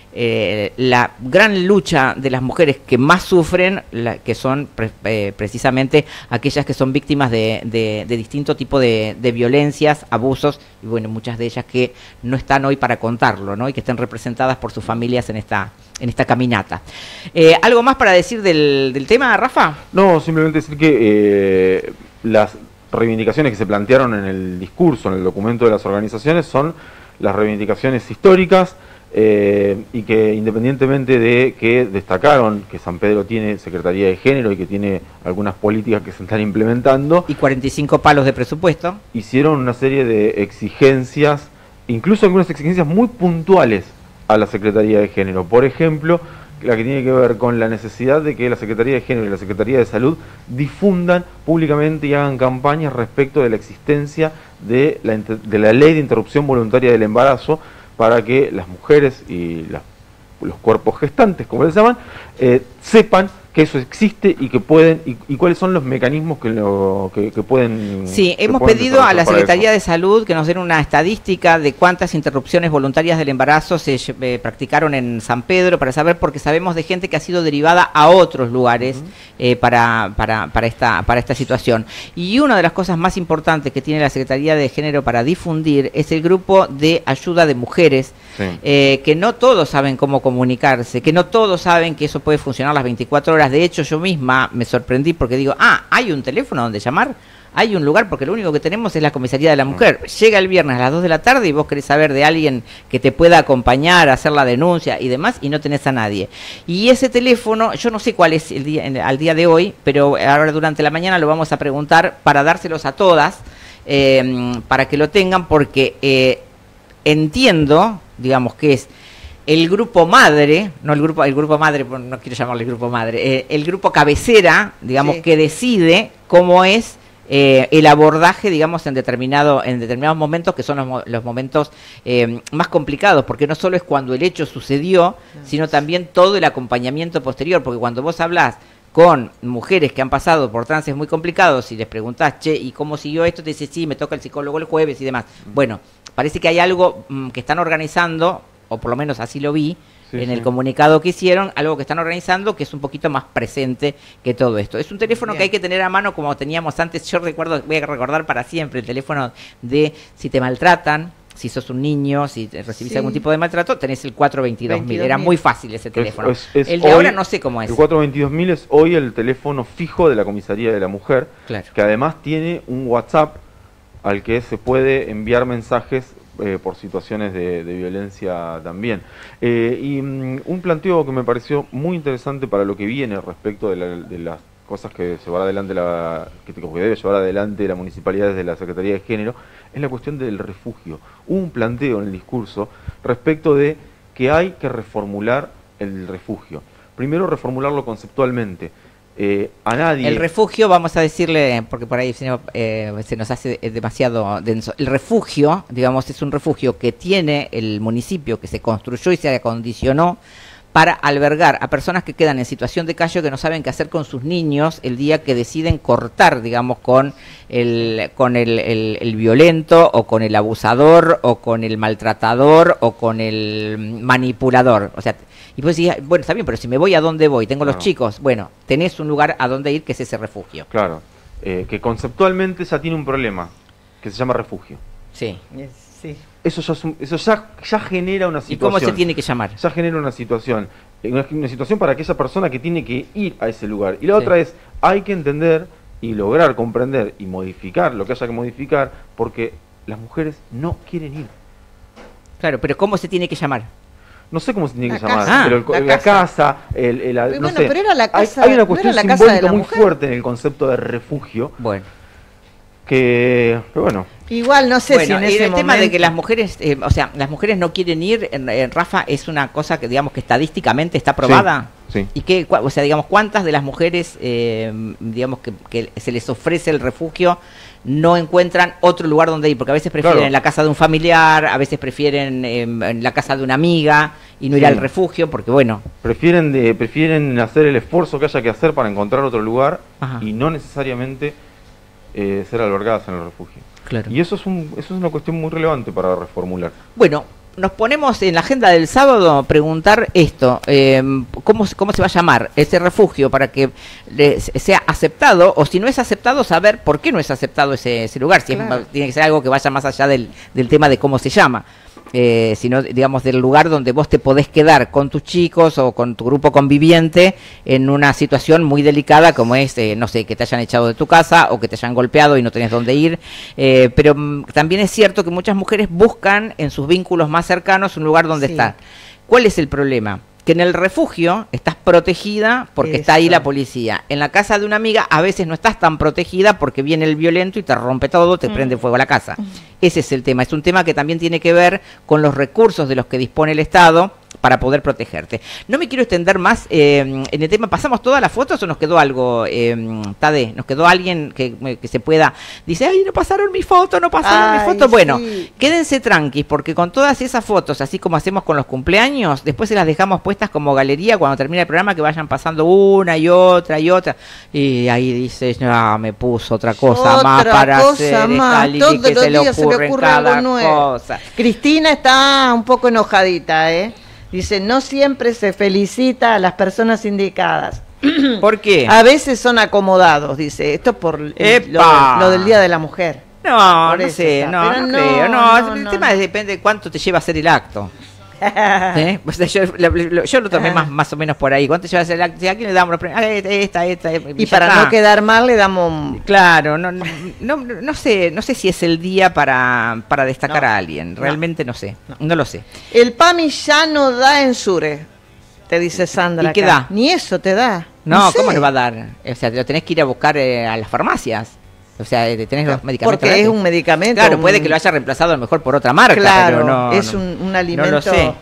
A: eh, la gran lucha de las mujeres que más sufren, la, que son pre, eh, precisamente aquellas que son víctimas de, de, de distinto tipo de, de violencias, abusos, y bueno, muchas de ellas que no están hoy para contarlo, ¿no? Y que estén representadas por sus familias en esta, en esta caminata. Eh, ¿Algo más para decir del, del tema, Rafa?
C: No, simplemente decir que eh, las reivindicaciones que se plantearon en el discurso, en el documento de las organizaciones, son las reivindicaciones históricas, eh, y que independientemente de que destacaron que San Pedro tiene Secretaría de Género y que tiene algunas políticas que se están implementando,
A: y cuarenta y cinco palos de presupuesto,
C: hicieron una serie de exigencias, incluso algunas exigencias muy puntuales a la Secretaría de Género. Por ejemplo, la que tiene que ver con la necesidad de que la Secretaría de Género y la Secretaría de Salud difundan públicamente y hagan campañas respecto de la existencia de la, de la ley de interrupción voluntaria del embarazo, para que las mujeres y la, los cuerpos gestantes, como les llaman, eh, sepan que eso existe y que pueden y, y cuáles son los mecanismos que, lo, que, que pueden.
A: Sí,
C: que
A: hemos
C: pueden
A: pedido a la Secretaría
C: eso.
A: de Salud que nos den una estadística de cuántas interrupciones voluntarias del embarazo se eh, practicaron en San Pedro, para saber, porque sabemos de gente que ha sido derivada a otros lugares uh-huh. eh, para, para, para, esta, para esta situación. Y una de las cosas más importantes que tiene la Secretaría de Género para difundir es el grupo de ayuda de mujeres, sí. eh, que no todos saben cómo comunicarse, que no todos saben que eso puede funcionar las veinticuatro horas. De hecho, yo misma me sorprendí porque digo, ah, hay un teléfono donde llamar, hay un lugar, porque lo único que tenemos es la comisaría de la mujer. Llega el viernes a las dos de la tarde y vos querés saber de alguien que te pueda acompañar, hacer la denuncia y demás, y no tenés a nadie. Y ese teléfono, yo no sé cuál es el día, al día de hoy, pero ahora durante la mañana lo vamos a preguntar para dárselos a todas, eh, para que lo tengan, porque eh, entiendo, digamos, que es el grupo madre, no el grupo, el grupo madre, no quiero llamarle grupo madre, eh, el grupo cabecera, digamos, sí. que decide cómo es eh, el abordaje, digamos, en determinado, en determinados momentos, que son los, los momentos eh, más complicados, porque no solo es cuando el hecho sucedió, sí. sino también todo el acompañamiento posterior, porque cuando vos hablás con mujeres que han pasado por trances muy complicados y les preguntás, che, ¿y cómo siguió esto? Te dice, sí, me toca el psicólogo el jueves y demás. Mm. Bueno, parece que hay algo mm, que están organizando, o por lo menos así lo vi, sí, en sí. el comunicado que hicieron, algo que están organizando que es un poquito más presente que todo esto. Es un teléfono Bien. que hay que tener a mano como teníamos antes. Yo recuerdo, voy a recordar para siempre el teléfono de si te maltratan, si sos un niño, si recibís sí. algún tipo de maltrato, tenés el cuatro veintidós mil. Era muy fácil ese teléfono. Es, es, es el de hoy, ahora no sé cómo es.
C: El cuatro veintidós mil es hoy el teléfono fijo de la Comisaría de la Mujer, claro. que además tiene un WhatsApp al que se puede enviar mensajes Eh, por situaciones de, de violencia también. Eh, y um, un planteo que me pareció muy interesante para lo que viene respecto de, la, de las cosas que llevará adelante la, que, que debe llevar adelante la municipalidad desde la Secretaría de Género, es la cuestión del refugio. Hubo un planteo en el discurso respecto de que hay que reformular el refugio. Primero, reformularlo conceptualmente. Eh, a nadie.
A: El refugio, vamos a decirle, porque por ahí eh, se nos hace demasiado denso. El refugio, digamos, es un refugio que tiene el municipio, que se construyó y se acondicionó para albergar a personas que quedan en situación de calle, que no saben qué hacer con sus niños el día que deciden cortar, digamos, con el con el, el, el violento, o con el abusador, o con el maltratador, o con el manipulador. O sea, y pues decís, bueno, está bien, pero si me voy, ¿a dónde voy? Tengo claro. los chicos. Bueno, tenés un lugar a dónde ir, que es ese refugio.
C: Claro, eh, que conceptualmente ya tiene un problema, que se llama refugio.
A: Sí.
B: Sí.
C: Eso, ya, es un, eso ya, ya genera una situación.
A: ¿Y cómo se tiene que llamar?
C: Ya genera una situación. Una, una situación para aquella persona que tiene que ir a ese lugar. Y la sí. otra es, hay que entender y lograr comprender y modificar lo que haya que modificar, porque las mujeres no quieren ir.
A: Claro, pero ¿cómo se tiene que llamar?
C: No sé cómo se tiene
B: la
C: que llamar,
B: casa.
C: pero el,
B: la,
C: la
B: casa,
C: casa el, el, el, no
B: bueno,
C: sé.
B: Pero era la casa,
C: hay, hay una cuestión
B: ¿no era la
C: simbólica
B: casa de la
C: muy
B: mujer?
C: fuerte en el concepto de refugio.
A: Bueno.
C: Que, que bueno.
B: Igual no sé
A: bueno,
B: si en
A: ese
B: el
A: momento... tema de que las mujeres, eh, o sea, las mujeres no quieren ir, en, en Rafa, es una cosa que digamos que estadísticamente está probada.
C: Sí, sí.
A: Y que, o sea, digamos, ¿cuántas de las mujeres, eh, digamos, que, que se les ofrece el refugio no encuentran otro lugar donde ir? Porque a veces prefieren
C: claro.
A: en la casa de un familiar, a veces prefieren eh, en la casa de una amiga y no ir sí. al refugio, porque bueno.
C: Prefieren de, prefieren hacer el esfuerzo que haya que hacer para encontrar otro lugar. Ajá. Y no necesariamente eh, ser albergadas en el refugio.
A: Claro.
C: Y eso es, un, eso es una cuestión muy relevante para reformular.
A: Bueno, nos ponemos en la agenda del sábado preguntar esto, eh, ¿cómo, ¿cómo se va a llamar ese refugio para que le, sea aceptado? O si no es aceptado, saber por qué no es aceptado ese, ese lugar, si claro. es, tiene que ser algo que vaya más allá del, del tema de cómo se llama. Eh, sino, digamos, del lugar donde vos te podés quedar con tus chicos o con tu grupo conviviente en una situación muy delicada como es, eh, no sé, que te hayan echado de tu casa o que te hayan golpeado y no tenés dónde ir. Eh, pero mm, también es cierto que muchas mujeres buscan en sus vínculos más cercanos un lugar donde sí. estar. ¿Cuál es el problema? Que en el refugio estás protegida porque Eso. está ahí la policía. En la casa de una amiga a veces no estás tan protegida porque viene el violento y te rompe todo, te mm. prende fuego a la casa. Mm. Ese es el tema. Es un tema que también tiene que ver con los recursos de los que dispone el Estado para poder protegerte. No me quiero extender más eh, en el tema. ¿Pasamos todas las fotos o nos quedó algo, eh, Tade? ¿Nos quedó alguien que, que se pueda? Dice, ay, no pasaron mi foto, no pasaron ay, mi foto. Bueno, sí. quédense tranquis, porque con todas esas fotos, así como hacemos con los cumpleaños, después se las dejamos puestas como galería cuando termine el programa, que vayan pasando una y otra y otra. Y ahí dice, no, me puso otra cosa otra más para cosa hacer.
B: Más. Todos que los se días se le ocurre algo nuevo. Cosa. Cristina está un poco enojadita, ¿eh? Dice, no siempre se felicita a las personas indicadas.
A: ¿Por qué?
B: A veces son acomodados, dice. Esto por lo, lo del Día de la Mujer.
A: No, no sé, no, no, no creo. No, no el no, tema no. depende de cuánto te lleva a hacer el acto. ¿Eh? O sea, yo, lo, yo lo tomé más, más o menos por ahí. ¿Cuánto lleva a hacer el acto? ¿A quién le damos los premios? Esta, esta, esta.
B: Y para está. no quedar mal le damos...
A: Claro, no, no, no, no sé no sé si es el día para, para destacar no, a alguien. Realmente no, no sé, no. no lo sé.
B: El PAMI ya no da en Sure, te dice Sandra.
A: ¿Y qué da?
B: Ni eso te da.
A: No, no sé. ¿Cómo le va a dar? O sea, te lo tenés que ir a buscar eh, a las farmacias. O sea, tenés los medicamentos.
B: Porque es un medicamento.
A: Claro,
B: un...
A: puede que lo haya reemplazado a lo mejor por otra marca.
B: Claro,
A: pero no,
B: es
A: no,
B: un, un alimento.
A: No lo sé.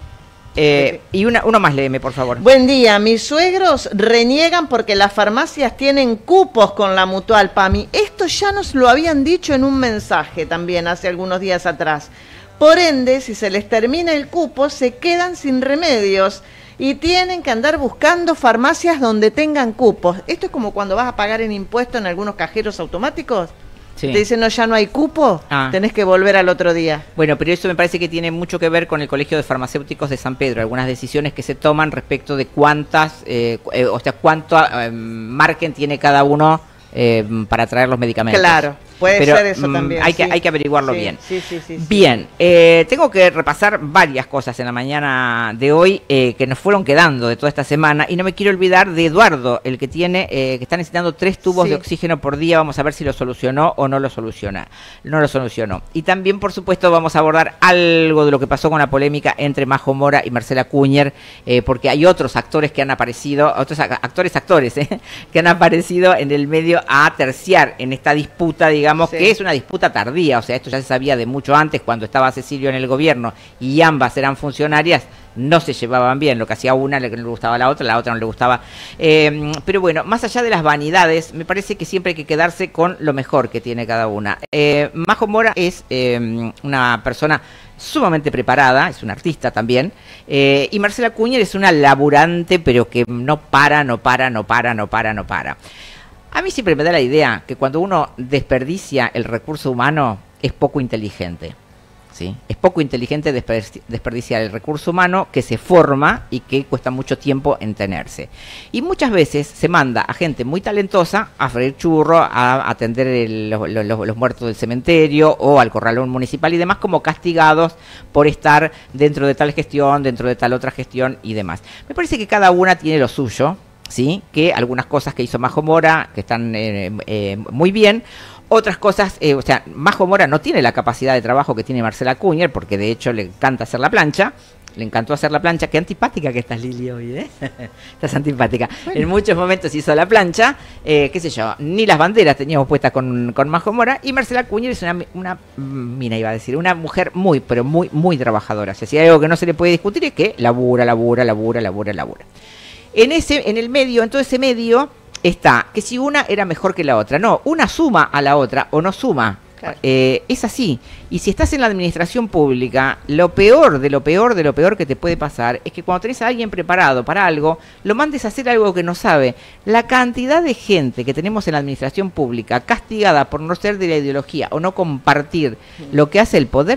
A: Eh, y una, uno más, léeme, por favor.
B: Buen día. Mis suegros reniegan porque las farmacias tienen cupos con la Mutual PAMI. Esto ya nos lo habían dicho en un mensaje también hace algunos días atrás. Por ende, si se les termina el cupo, se quedan sin remedios y tienen que andar buscando farmacias donde tengan cupos. Esto es como cuando vas a pagar en impuesto en algunos cajeros automáticos. Sí. Te dicen, no, ya no hay cupo, ah. tenés que volver al otro día.
A: Bueno, pero eso me parece que tiene mucho que ver con el Colegio de Farmacéuticos de San Pedro, algunas decisiones que se toman respecto de cuántas, eh, eh, o sea, cuánto eh, margen tiene cada uno eh, para traer los medicamentos.
B: Claro. Puede
A: Pero,
B: ser eso también.
A: Hay,
B: sí.
A: que, hay que averiguarlo
B: sí,
A: bien.
B: Sí, sí, sí, sí.
A: Bien, eh, tengo que repasar varias cosas en la mañana de hoy eh, que nos fueron quedando de toda esta semana y no me quiero olvidar de Eduardo, el que tiene, eh, que está necesitando tres tubos sí. de oxígeno por día. Vamos a ver si lo solucionó o no lo soluciona. No lo solucionó. Y también, por supuesto, vamos a abordar algo de lo que pasó con la polémica entre Majo Mora y Marcela Cúñer, eh, porque hay otros actores que han aparecido, otros actores, actores, eh, que han aparecido en el medio a terciar en esta disputa, digamos, Sí. que es una disputa tardía, o sea, esto ya se sabía de mucho antes, cuando estaba Cecilio en el gobierno y ambas eran funcionarias, no se llevaban bien, lo que hacía una le, le gustaba a la otra, la otra no le gustaba. Eh, pero bueno, más allá de las vanidades, me parece que siempre hay que quedarse con lo mejor que tiene cada una. Eh, Majo Mora es eh, una persona sumamente preparada, es una artista también, eh, y Marcela Cúñer es una laburante, pero que no para, no para, no para, no para, no para. A mí siempre me da la idea que cuando uno desperdicia el recurso humano es poco inteligente, ¿sí? Es poco inteligente desperdiciar el recurso humano que se forma y que cuesta mucho tiempo en tenerse. Y muchas veces se manda a gente muy talentosa a freír churro, a atender el, los, los, los muertos del cementerio o al corralón municipal y demás como castigados por estar dentro de tal gestión, dentro de tal otra gestión y demás. Me parece que cada una tiene lo suyo. Sí, que algunas cosas que hizo Majo Mora, que están eh, eh, muy bien, otras cosas, eh, o sea, Majo Mora no tiene la capacidad de trabajo que tiene Marcela Cúñer, porque de hecho le encanta hacer la plancha, le encantó hacer la plancha. Qué antipática que estás, Lili, hoy, ¿eh? Estás antipática. Bueno. En muchos momentos hizo la plancha, eh, qué sé yo, ni las banderas teníamos puestas con, con Majo Mora, y Marcela Cúñer es una, una mina, iba a decir, una mujer muy, pero muy, muy trabajadora. O sea, si hay algo que no se le puede discutir es que labura, labura, labura, labura, labura. En ese, en el medio, en todo ese medio, está que si una era mejor que la otra. No, una suma a la otra o no suma. Claro. Eh, es así. Y si estás en la administración pública, lo peor de lo peor de lo peor que te puede pasar es que cuando tenés a alguien preparado para algo, lo mandes a hacer algo que no sabe. La cantidad de gente que tenemos en la administración pública castigada por no ser de la ideología o no compartir lo que hace el poder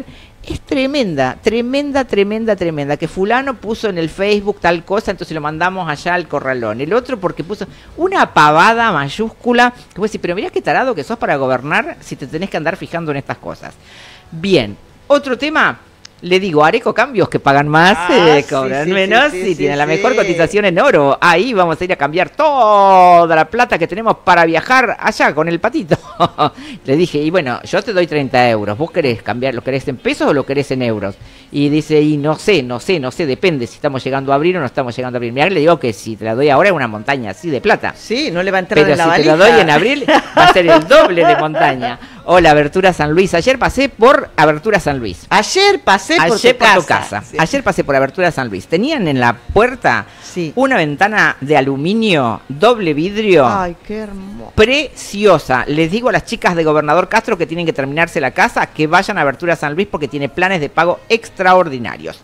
A: es tremenda, tremenda, tremenda, tremenda. Que fulano puso en el Facebook tal cosa, entonces lo mandamos allá al corralón. El otro porque puso una pavada mayúscula. Que vos decís, pero mirá qué tarado que sos para gobernar si te tenés que andar fijando en estas cosas. Bien, otro tema. Le digo, Areco Cambios, que pagan más,
B: ah,
A: eh, cobran
B: sí, sí,
A: menos
B: sí,
A: y
B: sí,
A: tienen
B: sí,
A: la mejor
B: sí.
A: cotización en oro. Ahí vamos a ir a cambiar toda la plata que tenemos para viajar allá con el patito. Le dije, y bueno, yo te doy treinta euros. ¿Vos querés cambiar? ¿Lo querés en pesos o lo querés en euros? Y dice, y no sé, no sé, no sé, depende si estamos llegando a abril o no estamos llegando a abril. Mirá, le digo que si te la doy ahora es una montaña así de plata.
B: Sí, no le va a entrar
A: Pero
B: en la
A: si
B: valija.
A: te lo doy en abril, va a ser el doble de montaña. Hola, Abertura San Luis. Ayer pasé por Abertura San Luis.
B: Ayer pasé por,
A: Ayer
B: tu,
A: por
B: casa.
A: tu casa.
B: Sí.
A: Ayer pasé por Abertura San Luis. Tenían en la puerta
B: Sí.
A: una ventana de aluminio, doble vidrio.
B: Ay, qué hermoso.
A: Preciosa. Les digo a las chicas de Gobernador Castro que tienen que terminarse la casa, que vayan a Abertura San Luis porque tiene planes de pago extraordinarios.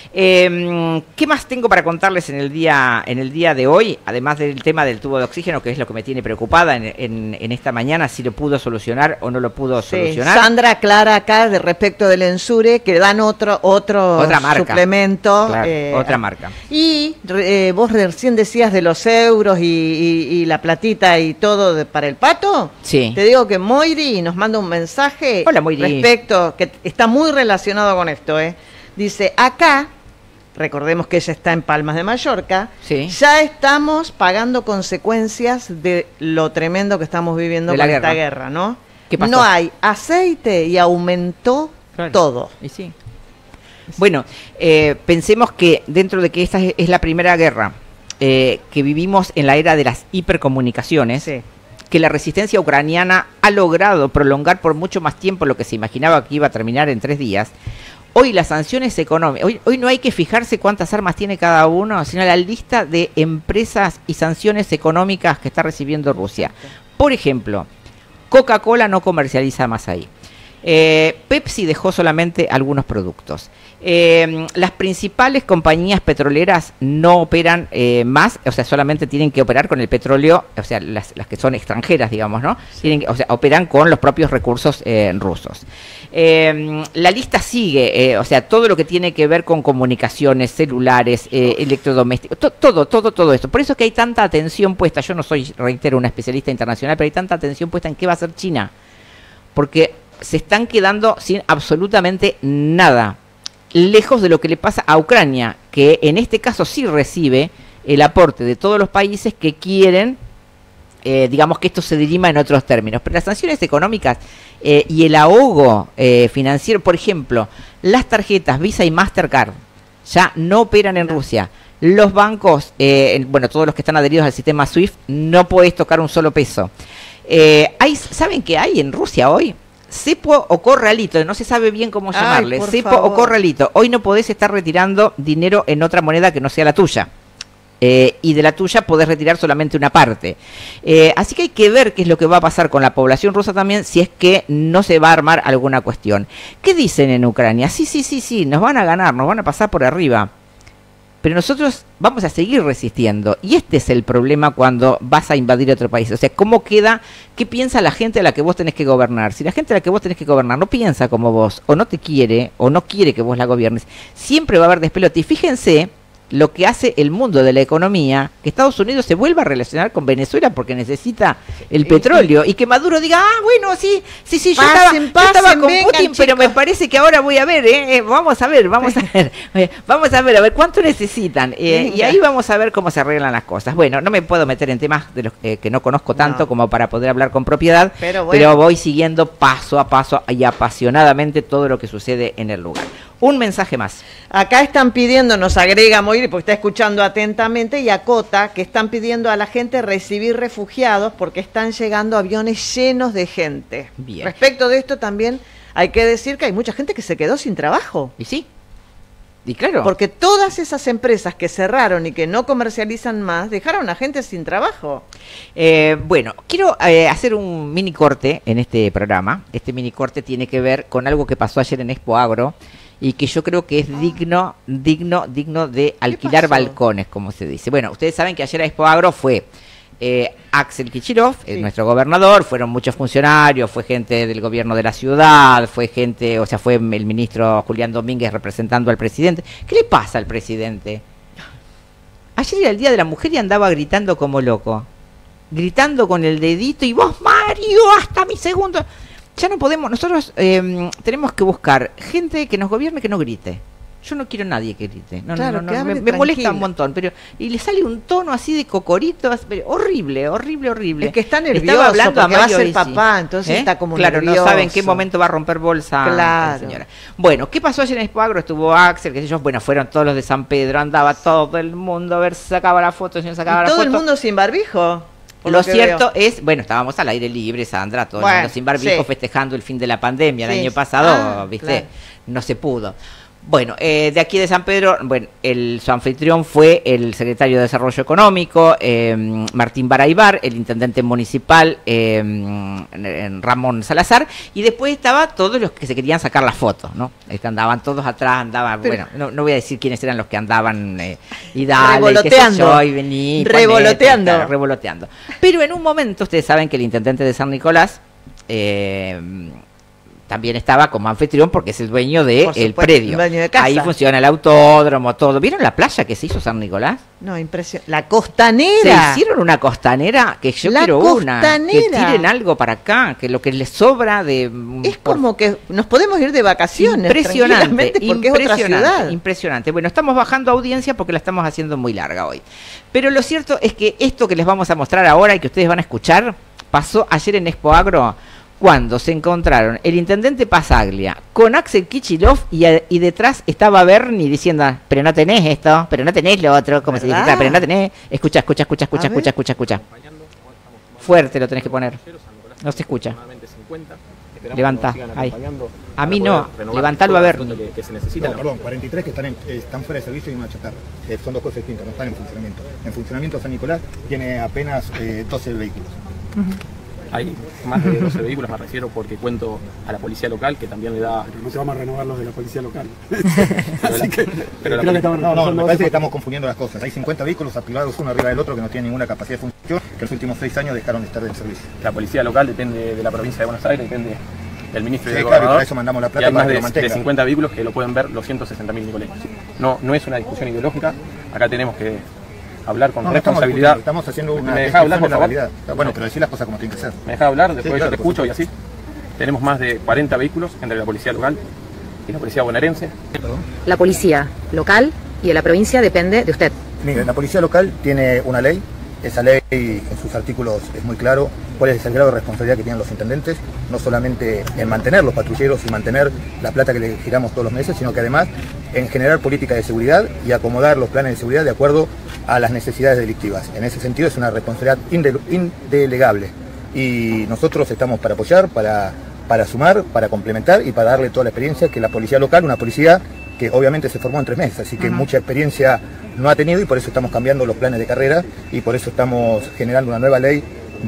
A: Eh, ¿Qué más tengo para contarles en el día en el día de hoy? Además del tema del tubo de oxígeno, que es lo que me tiene preocupada en, en, en esta mañana, si lo pudo solucionar o no lo pudo
B: Sí.
A: solucionar.
B: Sandra aclara acá de respecto del Ensure que dan otro otro
A: Otra marca.
B: suplemento.
A: Claro,
B: eh,
A: otra marca.
B: Y eh, vos recién decías de los euros y, y- y la platita y todo de- para el pato.
A: Sí.
B: Te digo que Moiri nos manda un mensaje
A: Hola, Moiri.
B: respecto, que está muy relacionado con esto. ¿eh? Dice, acá, recordemos que ella está en Palmas de Mallorca,
A: Sí.
B: ya estamos pagando consecuencias de lo tremendo que estamos viviendo
A: De
B: con
A: la
B: esta
A: guerra.
B: guerra, ¿no?
A: ¿Qué pasó?
B: No hay aceite y aumentó
A: Claro.
B: todo.
A: Y sí. Bueno, eh, pensemos que dentro de que esta es, es la primera guerra eh, que vivimos en la era de las hipercomunicaciones,
B: Sí.
A: que la resistencia ucraniana ha logrado prolongar por mucho más tiempo lo que se imaginaba que iba a terminar en tres días. Hoy las sanciones económicas, hoy, hoy no hay que fijarse cuántas armas tiene cada uno, sino la lista de empresas y sanciones económicas que está recibiendo Rusia. Por ejemplo, Coca-Cola no comercializa más ahí. Eh, Pepsi dejó solamente algunos productos. Eh, las principales compañías petroleras no operan eh, más, o sea, solamente tienen que operar con el petróleo, o sea, las, las que son extranjeras, digamos, ¿no? Tienen que- o sea, operan con los propios recursos eh, rusos. Eh, la lista sigue, eh, o sea, todo lo que tiene que ver con comunicaciones, celulares, eh, electrodomésticos, to- todo, todo, todo esto. Por eso es que hay tanta atención puesta, yo no soy, reitero, una especialista internacional, pero hay tanta atención puesta en qué va a hacer China. Porque se están quedando sin absolutamente nada, lejos de lo que le pasa a Ucrania, que en este caso sí recibe el aporte de todos los países que quieren, eh, digamos, que esto se dirima en otros términos. Pero las sanciones económicas eh, y el ahogo eh, financiero, por ejemplo, las tarjetas Visa y Mastercard ya no operan en Rusia. Los bancos, eh, bueno, todos los que están adheridos al sistema SWIFT, no podés tocar un solo peso. Eh, hay, ¿saben qué hay en Rusia hoy? Cepo o corralito, no se sabe bien cómo
B: Ay,
A: llamarle.
B: por
A: Cepo
B: favor.
A: o corralito. Hoy no podés estar retirando dinero en otra moneda que no sea la tuya. Eh, y de la tuya podés retirar solamente una parte. Eh, así que hay que ver qué es lo que va a pasar con la población rusa también, si es que no se va a armar alguna cuestión. ¿Qué dicen en Ucrania? Sí, sí, sí, sí, nos van a ganar, nos van a pasar por arriba. Pero nosotros vamos a seguir resistiendo. Y este es el problema cuando vas a invadir otro país. O sea, ¿cómo queda? ¿Qué piensa la gente a la que vos tenés que gobernar? Si la gente a la que vos tenés que gobernar no piensa como vos, o no te quiere, o no quiere que vos la gobiernes, siempre va a haber despelote. Y fíjense lo que hace el mundo de la economía, que Estados Unidos se vuelva a relacionar con Venezuela porque necesita el petróleo, y que Maduro diga, ah, bueno, sí, sí, sí, yo,
B: Pasen,
A: estaba, yo
B: pasen,
A: estaba con
B: vengan,
A: Putin, pero me
B: chicos.
A: parece que ahora voy a ver, eh, eh, vamos a ver, vamos a ver, eh, vamos a ver, a ver cuánto necesitan, eh, y
B: Venga.
A: ahí vamos a ver cómo se arreglan las cosas. Bueno, no me puedo meter en temas de los eh, que no conozco tanto
B: No.
A: como para poder hablar con propiedad,
B: Pero
A: pero,
B: bueno.
A: voy siguiendo paso a paso y apasionadamente todo lo que sucede en el lugar. Un mensaje más.
B: Acá están pidiendo, nos agrega Moiri, porque está escuchando atentamente, y acota que están pidiendo a la gente recibir refugiados porque están llegando aviones llenos de gente.
A: Bien.
B: Respecto de esto también hay que decir que hay mucha gente que se quedó sin trabajo.
A: Y sí, y claro.
B: Porque todas esas empresas que cerraron y que no comercializan más, dejaron a gente sin trabajo.
A: Eh, bueno, quiero eh, hacer un mini corte en este programa. Este mini corte tiene que ver con algo que pasó ayer en Expo Agro y que yo creo que es digno, digno, digno de alquilar
B: pasó?
A: balcones, como se dice. Bueno, ustedes saben que ayer a Expo Agro fue eh, Axel Kicillof, sí. nuestro gobernador, fueron muchos funcionarios, fue gente del gobierno de la ciudad, fue gente, o sea, fue el ministro Julián Domínguez representando al presidente. ¿Qué le pasa al presidente? Ayer era el Día de la Mujer y andaba gritando como loco. Gritando con el dedito y vos, Mario, hasta mi segundo. Ya no podemos, nosotros eh, tenemos que buscar gente que nos gobierne que no grite. Yo no quiero a nadie que grite. No, claro, no, no, no, me, me molesta un montón. Pero y le sale un tono así de cocorito, horrible, horrible, horrible.
B: Es que está nervioso. Estaba hablando porque a va a ser papá, entonces ¿Eh? está como
A: claro,
B: nervioso.
A: Claro, no sabe en qué momento va a romper bolsa
B: claro.
A: la señora. Bueno, ¿qué pasó ayer en Expo Agro? Estuvo Axel, qué sé yo. Bueno, fueron todos los de San Pedro, andaba todo el mundo a ver si sacaba la foto, si no sacaba
B: ¿Y
A: la
B: todo
A: foto.
B: el mundo sin barbijo?
A: Lo, lo cierto veo. es, bueno, estábamos al aire libre, Sandra, todo bueno, el mundo sin barbijo, sí. festejando el fin de la pandemia. El sí. año pasado, ah, viste, claro. no se pudo. Bueno, eh, de aquí de San Pedro, bueno, el, su anfitrión fue el secretario de Desarrollo Económico, eh, Martín Baraybar, el intendente municipal, eh, Ramón Salazar, y después estaba todos los que se querían sacar la foto, ¿no? Este, andaban todos atrás, andaban, Pero, bueno, no, no voy a decir quiénes eran los que andaban, eh, y dale,
B: revoloteando,
A: qué sé yo, y vení,
B: revoloteando.
A: Ponete, claro, revoloteando. Pero en un momento, ustedes saben que el intendente de San Nicolás, eh, también estaba como anfitrión porque es el dueño del de predio.
B: Dueño de casa.
A: Ahí funciona el autódromo, todo. ¿Vieron la playa que se hizo San Nicolás?
B: No, impresionante. La costanera.
A: Se hicieron una costanera que yo
B: la
A: quiero
B: costanera.
A: una. Que tiren algo para acá, que lo que les sobra de...
B: Es por... como que nos podemos ir de vacaciones.
A: Impresionante.
B: Porque
A: impresionante,
B: es otra ciudad.
A: Impresionante. Bueno, estamos bajando audiencia porque la estamos haciendo muy larga hoy. Pero lo cierto es que esto que les vamos a mostrar ahora y que ustedes van a escuchar, pasó ayer en Expo Agro, cuando se encontraron el intendente Pasaglia con Axel Kicillof y, y detrás estaba Bernie diciendo, pero no tenés esto, pero no tenés lo otro, como se dice, pero no tenés, escucha, escucha, escucha, escucha, escucha, escucha, escucha. Fuerte lo tenés que poner, no se escucha. Levanta, ahí. A mí no, levantalo a Bernie.
D: Que, que se necesita. No, perdón, cuarenta y tres que están, en, están fuera de servicio y una chatarra. Eh, son dos cosas distintas, no están en funcionamiento. En funcionamiento San Nicolás tiene apenas eh, doce vehículos. Uh-huh.
E: Hay más de doce vehículos, me refiero porque cuento a la policía local, que también le da...
D: No te vamos a renovar los de la policía local.
E: Así que, pero
D: creo que estamos, no, no, me parece que estamos confundiendo las cosas. Hay cincuenta vehículos apilados uno arriba del otro que no tienen ninguna capacidad de función, que en los últimos seis años dejaron de estar en servicio.
E: La policía local depende de la provincia de Buenos Aires, depende del ministro
D: sí,
E: y del
D: claro,
E: gobernador.
D: Por eso mandamos la plata
E: y hay
D: para
E: más
D: que
E: de,
D: lo mantenga.
E: de cincuenta vehículos que lo pueden ver los ciento sesenta mil nicoleños. No, no es una discusión ideológica, acá tenemos que hablar con
D: no,
E: responsabilidad.
D: Estamos, estamos haciendo una
E: ¿Me deja hablar, por
D: de la
E: favor?
D: realidad. Bueno, pero decir las cosas como tienen que ser.
E: ¿Me deja hablar? Después
D: sí, claro,
E: yo te escucho y así. Tenemos más de cuarenta vehículos entre la policía local y la policía bonaerense.
D: ¿Perdón?
F: La policía local y de la provincia depende de usted.
D: Mire, la policía local tiene una ley. Esa ley en sus artículos es muy claro cuál es el grado de responsabilidad que tienen los intendentes, no solamente en mantener los patrulleros y mantener la plata que le giramos todos los meses, sino que además en generar política de seguridad y acomodar los planes de seguridad de acuerdo a las necesidades delictivas. En ese sentido es una responsabilidad indelegable y nosotros estamos para apoyar, para, para sumar, para complementar y para darle toda la experiencia que la policía local, una policía que obviamente se formó en tres meses, así que uh-huh. mucha experiencia no ha tenido y por eso estamos cambiando los planes de carrera y por eso estamos generando una nueva ley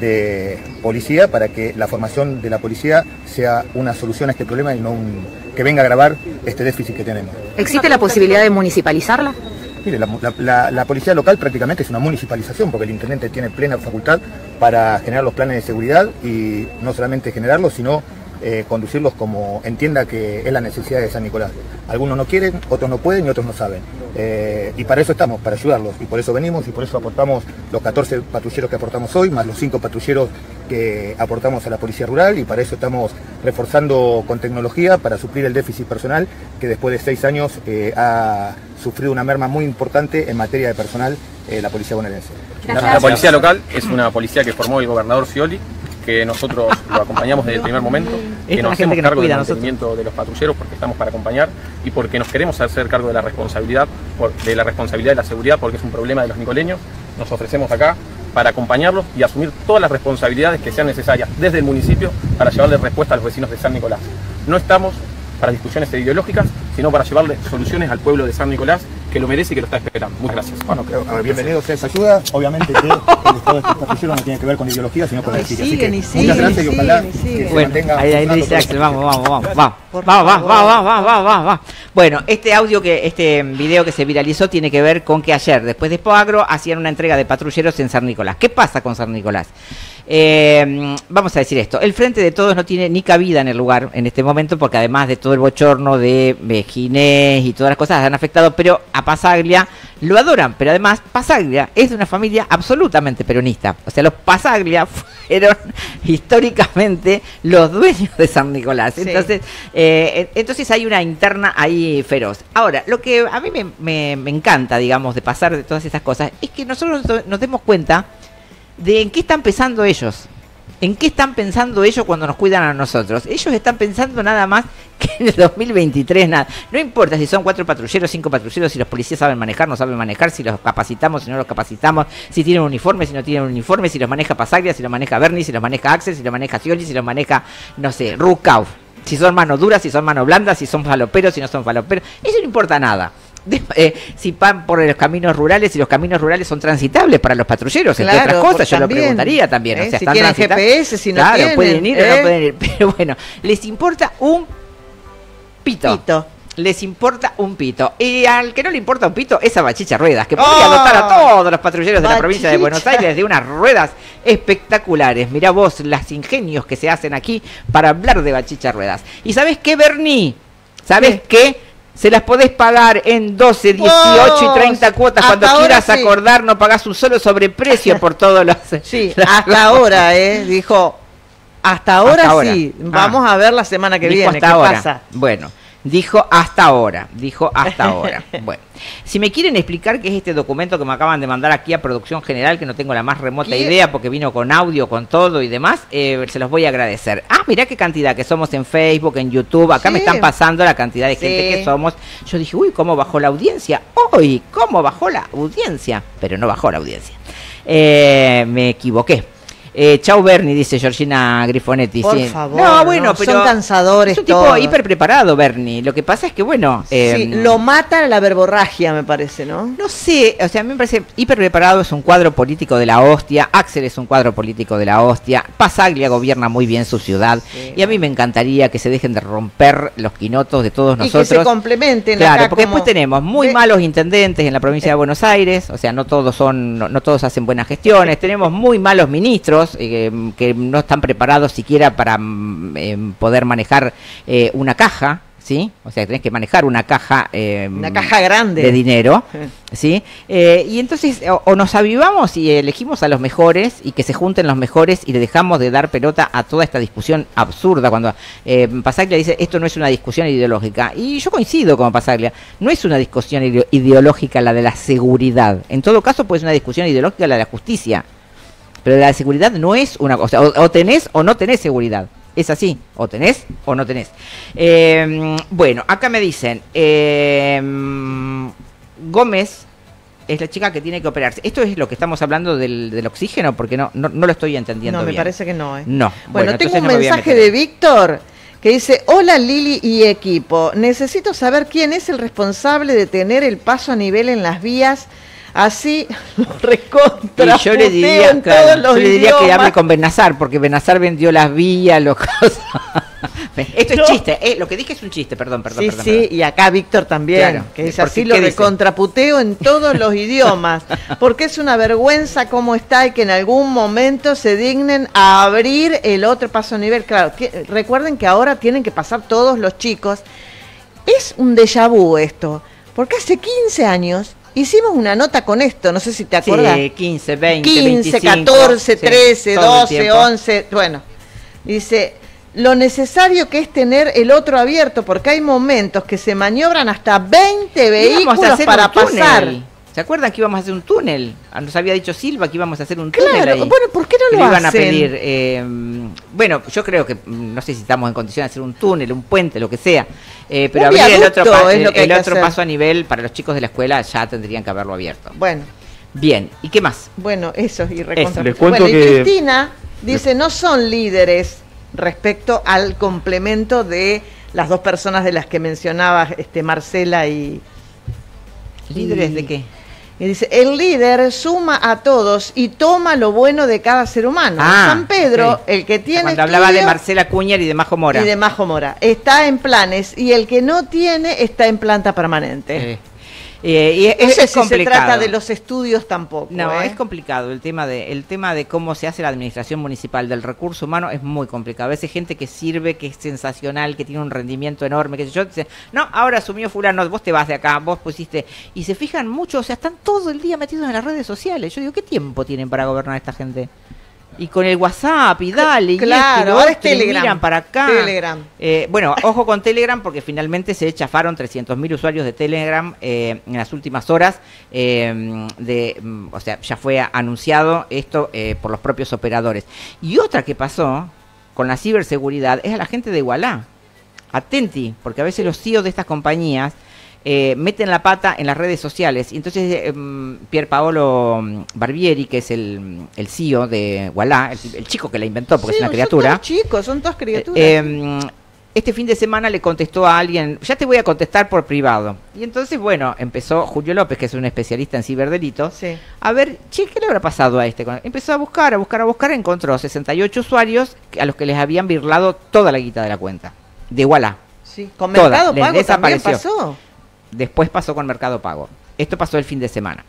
D: de policía para que la formación de la policía sea una solución a este problema y no un, que venga a agravar este déficit que tenemos.
F: ¿Existe la posibilidad de municipalizarla?
D: Mire, la, la, la policía local prácticamente es una municipalización porque el intendente tiene plena facultad para generar los planes de seguridad y no solamente generarlos, sino Eh, conducirlos como entienda que es la necesidad de San Nicolás. Algunos no quieren, otros no pueden y otros no saben. Eh, y para eso estamos, para ayudarlos. Y por eso venimos y por eso aportamos los catorce patrulleros que aportamos hoy, más los cinco patrulleros que aportamos a la Policía Rural. Y para eso estamos reforzando con tecnología para suplir el déficit personal que después de seis años eh, ha sufrido una merma muy importante en materia de personal eh, la Policía bonaerense.
E: La, la policía local es una policía que formó el gobernador Scioli, que nosotros lo acompañamos desde el primer momento, que nos hacemos cargo del mantenimiento de los patrulleros porque estamos para acompañar y porque nos queremos hacer cargo de la responsabilidad, de la responsabilidad de la seguridad porque es un problema de los nicoleños. Nos ofrecemos acá para acompañarlos y asumir todas las responsabilidades que sean necesarias desde el municipio para llevarle respuesta a los vecinos de San Nicolás. No estamos para discusiones ideológicas, sino para llevarle soluciones al pueblo de San Nicolás que lo merece y que lo está esperando. Muchas gracias.
D: Bueno, creo, a ver, bienvenidos a esa ayuda. Obviamente que el estado de estos patrulleros no tiene que ver con ideología, sino con el sitio. Así que muchas gracias y ojalá que se
A: bueno,
D: mantenga.
A: Ahí, ahí dice Axel, vamos, vamos, vamos, vamos, vamos, vamos, vamos, vamos, vamos, vamos. Bueno, este audio, que este video que se viralizó tiene que ver con que ayer, después de Expoagro, hacían una entrega de patrulleros en San Nicolás. ¿Qué pasa con San Nicolás? Eh, vamos a decir esto, el Frente de Todos no tiene ni cabida en el lugar en este momento, porque además de todo el bochorno de, de Ginés y todas las cosas han afectado, pero a Pasaglia lo adoran, pero además Pasaglia es de una familia absolutamente peronista. O sea, los Pasaglia fueron históricamente los dueños de San Nicolás. Sí. Entonces, eh, entonces hay una interna ahí feroz. Ahora, lo que a mí me, me, me encanta, digamos, de pasar de todas estas cosas, es que nosotros nos demos cuenta de en qué están pensando ellos. ¿En qué están pensando ellos cuando nos cuidan a nosotros? Ellos están pensando nada más que en el dos mil veintitrés, nada. No importa si son cuatro patrulleros, cinco patrulleros, si los policías saben manejar, no saben manejar, si los capacitamos, si no los capacitamos, si tienen uniforme, si no tienen uniforme, si los maneja Pasaglia, si los maneja Bernie, si los maneja Axel, si los maneja Scioli, si los maneja, no sé, Rucauf. Si son manos duras, si son manos blandas, si son faloperos, si no son faloperos. Eso no importa nada. De, eh, si van por los caminos rurales, si los caminos rurales son transitables para los patrulleros, claro, entre otras cosas, yo también, lo preguntaría también.
B: ¿eh?
A: O sea,
B: si tienen G P S, si no
A: claro,
B: tienen,
A: pueden ir
B: ¿eh?
A: o no pueden ir. Pero bueno, les importa un pito.
B: pito.
A: Les importa un pito. Y al que no le importa un pito es a Bachicha Ruedas, que podría oh, dotar a todos los patrulleros de la provincia de Buenos Aires de unas ruedas espectaculares. Mirá vos los ingenios que se hacen aquí para hablar de Bachicha Ruedas. ¿Y sabés qué, Bernie? ¿Sabés qué? qué? Se las podés pagar en doce, dieciocho y treinta cuotas. Cuando quieras sí. acordar, no pagás un solo sobreprecio por todos los...
B: Sí, hasta ahora, ¿eh? Dijo, hasta ahora, hasta ahora. sí. Vamos ah. a ver la semana que
A: Dijo
B: viene.
A: Hasta
B: ¿Qué
A: ahora.
B: pasa?
A: Bueno, dijo hasta ahora. Dijo hasta ahora. Bueno, si me quieren explicar qué es este documento que me acaban de mandar aquí a Producción General, que no tengo la más remota ¿Qué? idea porque vino con audio, con todo y demás, eh, se los voy a agradecer. Ah, mirá qué cantidad que somos en Facebook, en YouTube. Acá sí. me están pasando la cantidad de gente sí. que somos. Yo dije, uy, ¿cómo bajó la audiencia? Uy, ¿cómo bajó la audiencia? Pero no bajó la audiencia. Eh, me equivoqué. Eh, chau Bernie, dice Georgina Grifonetti.
B: Por
A: sí.
B: favor,
A: no, bueno,
B: no,
A: pero
B: son cansadores.
A: Es un tipo todo. hiper preparado, Bernie. Lo que pasa es que, bueno... Eh,
B: sí, lo mata la verborragia, me parece, ¿no?
A: No sé, o sea, a mí me parece hiper preparado, es un cuadro político de la hostia. Axel es un cuadro político de la hostia. Pasaglia gobierna muy bien su ciudad. Sí. Y a mí me encantaría que se dejen de romper los quinotos de todos nosotros.
B: Y que se complementen.
A: Claro,
B: acá
A: porque
B: como...
A: después tenemos muy ¿Qué? malos intendentes en la provincia de Buenos Aires. O sea, no todos son, no, no todos hacen buenas gestiones. Tenemos muy malos ministros eh, que que no están preparados siquiera para eh, poder manejar eh, una caja, ¿sí? O sea, tenés que manejar una caja... Eh,
B: una caja grande.
A: De dinero, ¿sí? Eh, y entonces, o, o nos avivamos y elegimos a los mejores y que se junten los mejores y le dejamos de dar pelota a toda esta discusión absurda. Cuando eh, Pasaglia dice, esto no es una discusión ideológica. Y yo coincido con Pasaglia, no es una discusión ide ideológica la de la seguridad. En todo caso, pues es una discusión ideológica la de la justicia. Pero la seguridad no es una cosa, o, o tenés o no tenés seguridad. Es así, o tenés o no tenés. Eh, bueno, acá me dicen, eh, Gómez es la chica que tiene que operarse. ¿Esto es lo que estamos hablando del, del oxígeno? Porque no, no, no lo estoy entendiendo
B: No, me
A: bien.
B: parece que no. ¿eh?
A: No.
B: Bueno,
A: bueno
B: tengo un
A: no
B: mensaje de Víctor que dice, hola Lili y equipo, necesito saber quién es el responsable de tener el paso a nivel en las vías. Así recontra.
A: Y yo le diría, claro, yo le diría que hable con Benazar, porque Benazar vendió las vías, los cosas. Esto no. es chiste, eh, lo que dije es un chiste, perdón, perdón.
B: Sí,
A: perdón,
B: sí,
A: perdón.
B: y acá Víctor también, claro, que dice así lo recontraputeo en todos los idiomas, porque es una vergüenza cómo está y que en algún momento se dignen a abrir el otro paso a nivel. Claro, recuerden que ahora tienen que pasar todos los chicos. Es un déjà vu esto, porque hace quince años... hicimos una nota con esto, no sé si te acuerdas.
A: Sí, quince, veinte,
B: quince,
A: veinticinco,
B: catorce, trece,
A: sí,
B: doce, once, bueno. Dice, lo necesario que es tener el otro abierto, porque hay momentos que se maniobran hasta veinte vehículos para pasar.
A: ¿Se acuerdan que íbamos a hacer un túnel? Nos había dicho Silva que íbamos a hacer un túnel
B: claro,
A: ahí.
B: Bueno, ¿por qué no lo,
A: lo iban
B: hacen?
A: a pedir? Eh, bueno, yo creo que, no sé si estamos en condición de hacer un túnel, un puente, lo que sea. Eh, pero abrir el otro, pa el, el otro paso a nivel para los chicos de la escuela ya tendrían que haberlo abierto.
B: Bueno.
A: Bien, ¿y qué más?
B: Bueno, eso, y recontra.
C: Les cuento
B: bueno,
C: que...
B: y Cristina dice, no son líderes respecto al complemento de las dos personas de las que mencionaba este, Marcela y...
A: ¿Líderes
B: y...
A: de qué?
B: Y dice, el líder suma a todos y toma lo bueno de cada ser humano.
A: Ah,
B: San Pedro,
A: okay.
B: el que tiene
A: Cuando hablaba
B: estudio,
A: de Marcela Cuñar y de Majo Mora.
B: y de Majo Mora, está en planes, y el que no tiene está en planta permanente.
A: Eh. Eh, y es,
B: No sé
A: es
B: si
A: complicado.
B: se trata de los estudios tampoco.
A: No,
B: ¿eh?
A: es complicado el tema de el tema de cómo se hace la administración municipal del recurso humano, es muy complicado. A veces gente que sirve, que es sensacional, que tiene un rendimiento enorme, que yo dice, no, ahora asumió fulano, vos te vas de acá, vos pusiste, y se fijan mucho, o sea, están todo el día metidos en las redes sociales. Yo digo, ¿qué tiempo tienen para gobernar esta gente? Y con el WhatsApp y dale,
B: claro,
A: y esto,
B: ahora es
A: otro, y
B: Telegram.
A: miran para acá.
B: Telegram.
A: Eh, bueno, ojo con Telegram porque finalmente se chafaron trescientos mil usuarios de Telegram eh, en las últimas horas. Eh, de, o sea, ya fue anunciado esto eh, por los propios operadores. Y otra que pasó con la ciberseguridad es a la gente de Ualá. Atenti, porque a veces los C E O de estas compañías Eh, meten la pata en las redes sociales. Y entonces eh, Pier Paolo Barbieri, que es el, el C E O de Ualá, el, el chico que la inventó porque
B: Sí,
A: es una
B: son
A: criatura.
B: todos chicos, son todas criaturas.
A: Eh, eh, este fin de semana le contestó a alguien, ya te voy a contestar por privado. Y entonces, bueno, empezó Julio López, que es un especialista en ciberdelitos,
B: Sí.
A: a ver, che, ¿qué le habrá pasado a este? Empezó a buscar, a buscar, a buscar, encontró sesenta y ocho usuarios a los que les habían birlado toda la guita de la cuenta, de Ualá.
B: Sí. Con
A: Toda,
B: Mercado
A: les
B: Pago también
A: desapareció.
B: pasó.
A: Después pasó con Mercado Pago. Esto pasó el fin de semana.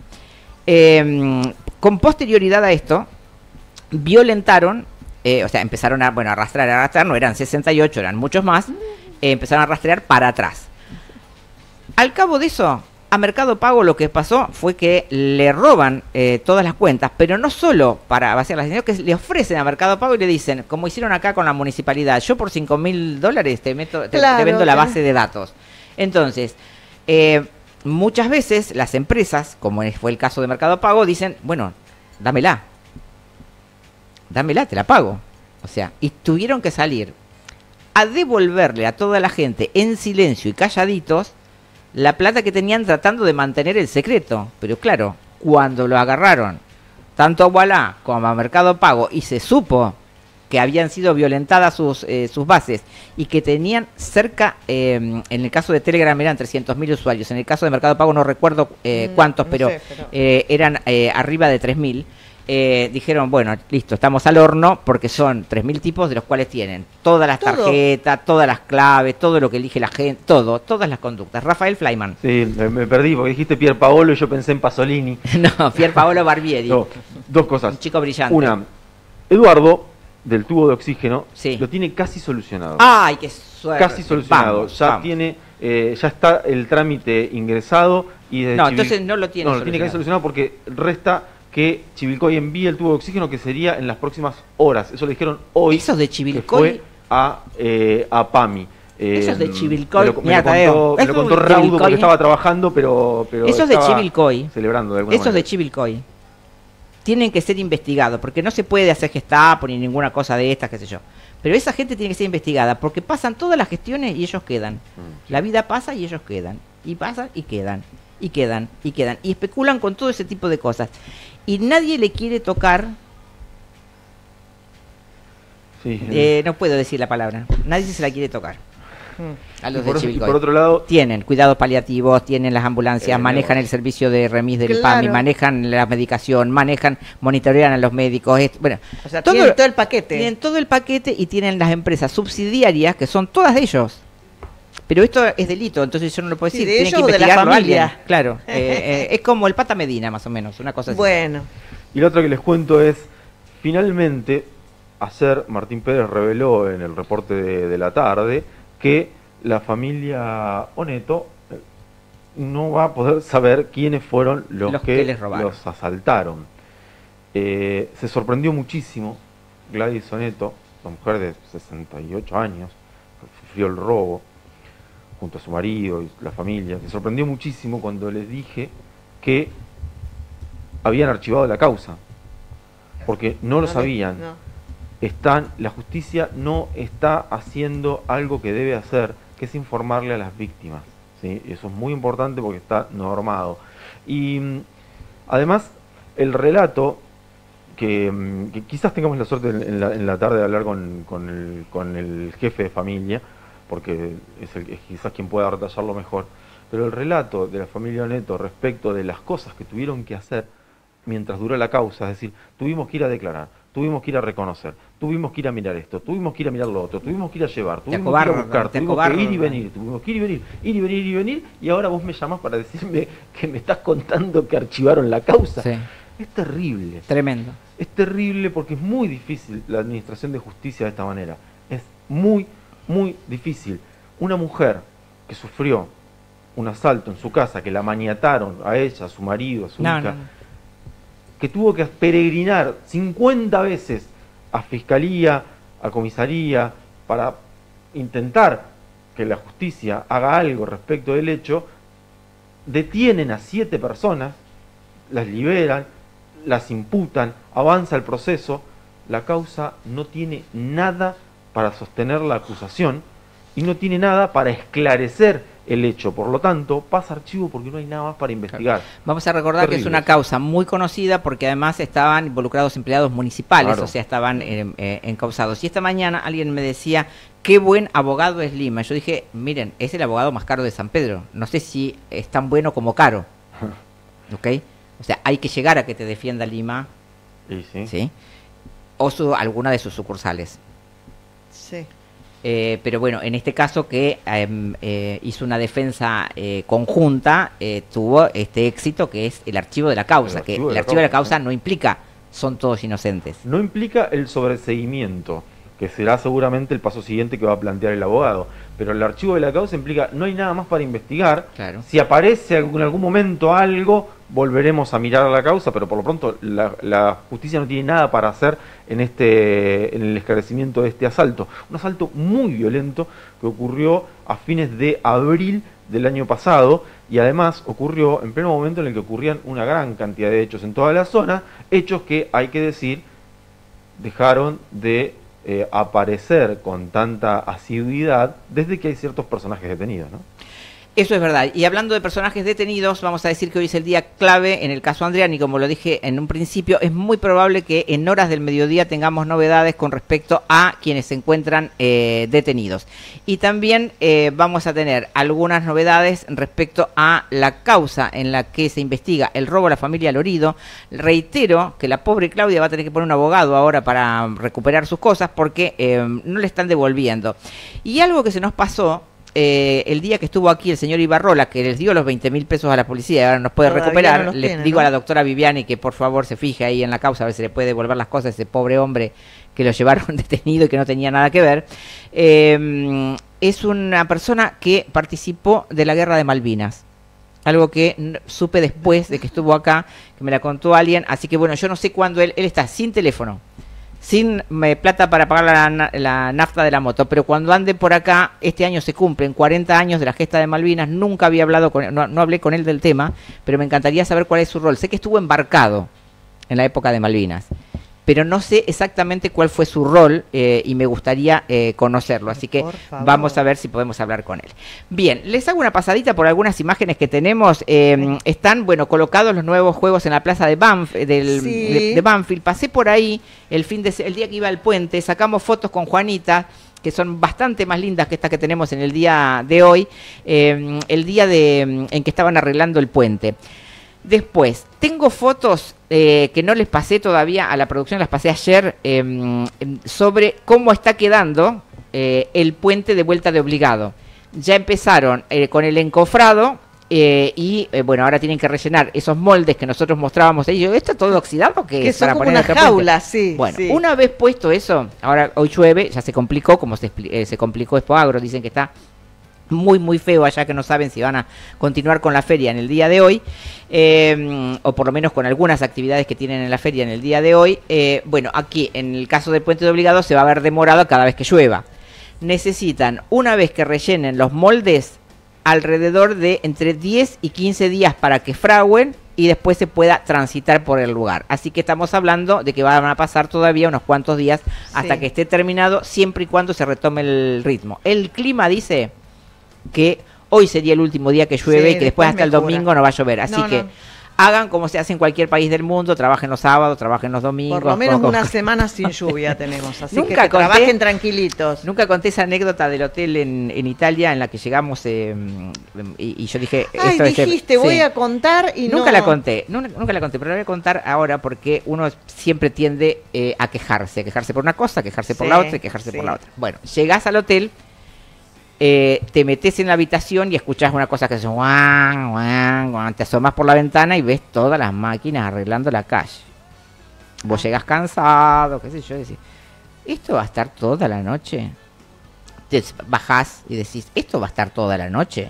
A: Eh, con posterioridad a esto, violentaron, eh, o sea, empezaron a, bueno, a arrastrar, a arrastrar, no eran sesenta y ocho, eran muchos más, eh, empezaron a rastrear para atrás. Al cabo de eso, a Mercado Pago lo que pasó fue que le roban eh, todas las cuentas, pero no solo para vaciarlas, sino que le ofrecen a Mercado Pago y le dicen, como hicieron acá con la municipalidad, yo por cinco mil dólares te, meto, te,
B: Claro,
A: te vendo la
B: claro.
A: base de datos. Entonces, Eh, muchas veces las empresas, como fue el caso de Mercado Pago, dicen, bueno, dámela, dámela, te la pago. O sea, y tuvieron que salir a devolverle a toda la gente en silencio y calladitos la plata que tenían tratando de mantener el secreto. Pero claro, cuando lo agarraron, tanto a Ualá como a Mercado Pago, y se supo que habían sido violentadas sus, eh, sus bases y que tenían cerca, eh, en el caso de Telegram eran trescientos mil usuarios, en el caso de Mercado Pago no recuerdo eh,
B: Mm,
A: cuántos,
B: no
A: pero,
B: sé, pero-
A: eh, eran eh, arriba de tres mil. Eh, dijeron, bueno, listo, estamos al horno porque son tres mil tipos de los cuales tienen todas las
B: Todo.
A: tarjetas, todas las claves, todo lo que elige la gente, todo, todas las conductas. Rafael Fleiman.
C: Sí, me, me perdí porque dijiste Pier Paolo y yo pensé en Pasolini.
A: No, Pier Paolo Barbieri.
C: No, dos cosas.
A: Un chico brillante.
C: Una, Eduardo, del tubo de oxígeno,
A: Sí.
C: lo tiene casi solucionado.
A: ¡Ay, qué suerte!
C: Casi solucionado.
A: Vamos,
C: ya
A: vamos.
C: tiene, eh, ya está el trámite ingresado y de
A: No,
C: Chivil-
A: entonces no lo tiene
C: No, lo tiene casi
A: solucionado.
C: solucionado porque resta que Chivilcoy envíe el tubo de oxígeno, que sería en las próximas horas. Eso le dijeron hoy.
A: Esos de
C: que
A: Chivilcoy.
C: fue a, eh, a PAMI. Eh,
A: Esos de Chivilcoy.
C: Me lo, me
A: Mirá,
C: lo
A: Tadeo,
C: contó, me lo
A: esos
C: contó
A: de
C: Raudo
A: Chivilcoy,
C: porque
A: ¿eh?
C: estaba trabajando, pero, pero
A: Esos de
C: estaba
A: Chivilcoy.
C: celebrando de alguna
A: Esos de
C: manera.
A: Chivilcoy tienen que ser investigados, porque no se puede hacer Gestapo ni ninguna cosa de estas, qué sé yo. Pero esa gente tiene que ser investigada, porque pasan todas las gestiones y ellos quedan.
C: Mm.
A: La vida pasa y ellos quedan. Y pasan y quedan. Y quedan. Y quedan. Y especulan con todo ese tipo de cosas. Y nadie le quiere tocar.
C: Sí,
A: Eh, no puedo decir la palabra. Nadie se la quiere tocar. A
C: y
A: los
C: por,
A: de
C: y
A: Chivilcoy.
C: por otro lado,
A: Tienen cuidados paliativos, tienen las ambulancias,
C: Eh,
A: manejan
C: no.
A: el servicio de remis del
B: Claro.
A: PAMI, manejan la medicación, manejan, monitorean a los médicos. est- bueno,
B: O sea,
A: todo,
B: tienen todo el paquete.
A: tienen todo el paquete y tienen las empresas subsidiarias que son todas de ellos. Pero esto es delito, entonces yo no lo puedo
B: Sí,
A: decir.
B: de
A: Tiene que
B: ellos o de la
A: investigarlo
B: familia.
A: alguien. Claro, eh, eh, es como el Pata Medina, más o menos, una cosa así.
B: Bueno,
C: y lo otro que les cuento es, finalmente, ayer Martín Pérez reveló en el reporte de, de la tarde que la familia Oneto eh, no va a poder saber quiénes fueron los,
A: Los
C: que,
A: que les robaron.
C: los asaltaron. Eh, se sorprendió muchísimo Gladys Oneto, una mujer de sesenta y ocho años, que sufrió el robo junto a su marido y la familia. Se sorprendió muchísimo cuando les dije que habían archivado la causa, porque no lo
B: no,
C: sabían.
B: no.
C: Están, la justicia no está haciendo algo que debe hacer, que es informarle a las víctimas, ¿sí? Eso es muy importante porque está normado. Y mm, además, el relato, que, mm, que quizás tengamos la suerte en, en la, en la tarde de hablar con, con, el, con el jefe de familia, porque es, el, es quizás quien pueda detallarlo mejor, pero el relato de la familia Neto respecto de las cosas que tuvieron que hacer mientras duró la causa, es decir, tuvimos que ir a declarar, tuvimos que ir a reconocer, tuvimos que ir a mirar esto, tuvimos que ir a mirar lo otro, tuvimos que ir a llevar, tuvimos que ir a buscar, tuvimos que ir y venir, tuvimos que ir y venir, ir y venir y venir, y ahora vos me llamás para decirme que me estás contando que archivaron la causa.
A: Sí.
C: Es terrible.
A: Tremendo.
C: Es terrible porque es muy difícil la administración de justicia de esta manera. Es muy, muy difícil. Una mujer que sufrió un asalto en su casa, que la maniataron a ella, a su marido, a su
A: no,
C: hija,
A: no, no.
C: que tuvo que peregrinar cincuenta veces a fiscalía, a comisaría, para intentar que la justicia haga algo respecto del hecho, detienen a siete personas, las liberan, las imputan, avanza el proceso, la causa no tiene nada para sostener la acusación y no tiene nada para esclarecer el hecho, por lo tanto pasa archivo porque no hay nada más para investigar.
A: Vamos a recordar
C: Terrible.
A: que es una causa muy conocida porque además estaban involucrados empleados municipales,
C: Claro.
A: o sea, estaban eh, eh, encausados. Y esta mañana alguien me decía, qué buen abogado es Lima. Yo dije, miren, es el abogado más caro de San Pedro. No sé si es tan bueno como caro. ¿Ok? O sea, hay que llegar a que te defienda Lima.
C: Y sí.
A: ¿Sí? O su, alguna de sus sucursales.
B: Sí.
A: Eh, pero bueno, en este caso que eh, eh, hizo una defensa eh, conjunta, eh, tuvo este éxito que es el archivo de la causa,
C: El
A: que
C: archivo de
A: el
C: la
A: archivo de la
C: causa,
A: causa
C: ¿sí?
A: no implica son todos inocentes.
C: No implica el sobreseguimiento, que será seguramente el paso siguiente que va a plantear el abogado, pero el archivo de la causa implica no hay nada más para investigar.
A: Claro.
C: Si aparece en algún momento algo, volveremos a mirar la causa, pero por lo pronto la, la justicia no tiene nada para hacer en este en el esclarecimiento de este asalto. Un asalto muy violento que ocurrió a fines de abril del año pasado y además ocurrió en pleno momento en el que ocurrían una gran cantidad de hechos en toda la zona, hechos que, hay que decir, dejaron de eh, aparecer con tanta asiduidad desde que hay ciertos personajes detenidos, ¿no?
A: Eso es verdad. Y hablando de personajes detenidos, vamos a decir que hoy es el día clave en el caso Andriani, como lo dije en un principio, es muy probable que en horas del mediodía tengamos novedades con respecto a quienes se encuentran eh, detenidos. Y también eh, vamos a tener algunas novedades respecto a la causa en la que se investiga el robo a la familia Lorido. Reitero que la pobre Claudia va a tener que poner un abogado ahora para recuperar sus cosas porque eh, no le están devolviendo. Y algo que se nos pasó Eh, el día que estuvo aquí el señor Ibarrola, que les dio los veinte mil pesos a la policía y ahora nos puede
B: Todavía
A: recuperar,
B: no los
A: le
B: tiene,
A: digo
B: ¿no?
A: a la doctora Viviani que por favor se fije ahí en la causa, a ver si le puede devolver las cosas a ese pobre hombre que lo llevaron detenido y que no tenía nada que ver. Eh, es una persona que participó de la guerra de Malvinas. Algo que supe después de que estuvo acá, que me la contó alguien. Así que bueno, yo no sé cuándo él, él está sin teléfono, sin eh, plata para pagar la, la nafta de la moto, pero cuando ande por acá, este año se cumplen cuarenta años de la gesta de Malvinas, nunca había hablado con él, no, no hablé con él del tema, pero me encantaría saber cuál es su rol. Sé que estuvo embarcado en la época de Malvinas, pero no sé exactamente cuál fue su rol eh, y me gustaría eh, conocerlo, así que vamos a ver si podemos hablar con él. Bien, les hago una pasadita por algunas imágenes que tenemos. Eh, están, bueno, colocados los nuevos juegos en la plaza de, Banf del,
B: Sí.
A: de, de Banfield. Pasé por ahí el fin de el día que iba al puente, sacamos fotos con Juanita, que son bastante más lindas que estas que tenemos en el día de hoy, eh, el día de, en que estaban arreglando el puente. Después, tengo fotos eh, que no les pasé todavía a la producción, las pasé ayer, eh, sobre cómo está quedando eh, el puente de vuelta de Obligado. Ya empezaron eh, con el encofrado eh, y, eh, bueno, ahora tienen que rellenar esos moldes que nosotros mostrábamos ahí. Yo, ¿esto es todo oxidado? Que,
B: Que
A: es
B: son
A: para
B: como
A: poner
B: una
A: en otro puente?
B: jaula, sí.
A: Bueno,
B: sí.
A: una vez puesto eso, ahora hoy llueve, ya se complicó, como se, eh, se complicó Expo Agro, dicen que está muy muy feo allá, que no saben si van a continuar con la feria en el día de hoy, eh, o por lo menos con algunas actividades que tienen en la feria en el día de hoy. Eh, bueno, aquí en el caso del puente de Obligado se va a ver demorado cada vez que llueva. Necesitan, una vez que rellenen los moldes, alrededor de entre diez y quince días para que fraguen y después se pueda transitar por el lugar. Así que estamos hablando de que van a pasar todavía unos cuantos días hasta
B: Sí.
A: que esté terminado, siempre y cuando se retome el ritmo. El clima dice que hoy sería el último día que llueve
B: Sí,
A: y que después
B: después
A: hasta el
B: mejora.
A: domingo no va a llover. Así
B: No,
A: que
B: no.
A: hagan como se hace en cualquier país del mundo, trabajen los sábados, trabajen los domingos.
B: Por lo menos
A: poco.
B: una semana sin lluvia tenemos, así
A: Nunca
B: que, que
A: conté,
B: trabajen tranquilitos.
A: Nunca conté esa anécdota del hotel en, en Italia en la que llegamos eh, y, y yo dije...
B: Ay,
A: esto
B: dijiste,
A: es,
B: voy
A: sí.
B: a contar y
A: nunca
B: no...
A: la conté, nunca, nunca la conté, pero la voy a contar ahora porque uno siempre tiende eh, a quejarse, a quejarse por una cosa, a quejarse por
B: Sí,
A: la otra y quejarse
B: sí.
A: por la otra. Bueno, llegás al hotel, eh, te metes en la habitación y escuchás una cosa que hace guan, guan, guan, te asomás por la ventana y ves todas las máquinas arreglando la calle. Vos llegás cansado, qué sé yo, decís, ¿esto va a estar toda la noche? Te bajás y decís, ¿esto va a estar toda la noche?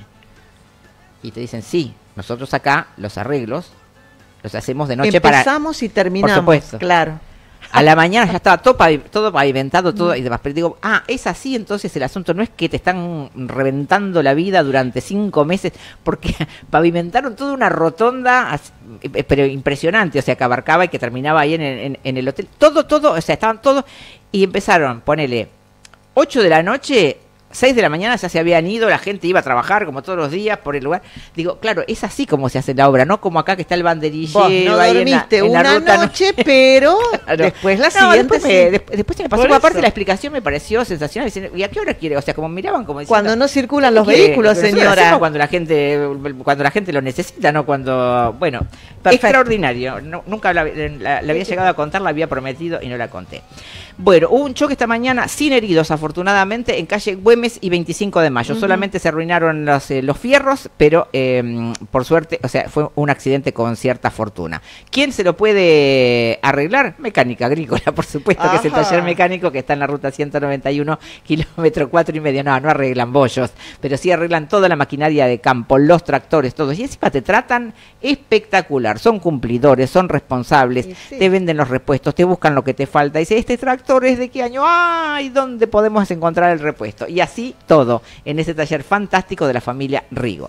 A: Y te dicen, sí, nosotros acá los arreglos los hacemos de noche.
B: Empezamos
A: para...
B: Empezamos y terminamos,
A: por supuesto.
B: Claro.
A: A la mañana ya estaba todo, pavi todo pavimentado, todo y demás. Pero digo, ah, es así, entonces el asunto no es que te están reventando la vida durante cinco meses, porque pavimentaron toda una rotonda, pero impresionante, o sea, que abarcaba y que terminaba ahí en, en, en el hotel. Todo, todo, o sea, estaban todos y empezaron, ponele, ocho de la noche... seis de la mañana ya se habían ido, la gente iba a trabajar como todos los días por el lugar. Digo, claro, es así como se hace la obra, no como acá que está el banderillero.
B: Vos no
A: ahí
B: dormiste
A: en la, en la
B: una
A: ruta,
B: noche,
A: no.
B: pero
A: Claro.
B: después la
A: No,
B: siguiente
A: después,
B: sí.
A: me, después, después se me pasó,
B: Por
A: aparte
B: eso.
A: la explicación me pareció sensacional. ¿Y a qué hora quiere? O sea, como miraban como diciendo,
B: Cuando no circulan los
A: ¿qué?
B: vehículos,
A: Nosotros
B: señora.
A: hacemos Cuando la gente cuando la gente lo necesita, no cuando... Bueno,
B: Perfecto.
A: extraordinario. No, nunca la, la- la había llegado a contar, la había prometido y no la conté. Bueno, hubo un choque esta mañana sin heridos, afortunadamente, en calle Güemes y veinticinco de mayo. Uh-huh. Solamente se arruinaron los, eh, los fierros, pero eh, por suerte, o sea, fue un accidente con cierta fortuna. ¿Quién se lo puede arreglar? Mecánica Agrícola, por supuesto,
B: Ajá.
A: que es el taller mecánico que está en la ruta ciento noventa y uno, kilómetro cuatro y medio. No, no arreglan bollos, pero sí arreglan toda la maquinaria de campo, los tractores, todos. Y encima te tratan espectacular. Son cumplidores, son responsables,
B: sí.
A: te venden los repuestos, te buscan lo que te falta. Dice, este tractor es de qué año, ¡ay! ¿Dónde podemos encontrar el repuesto? Y así todo, en ese taller fantástico de la familia Rigo.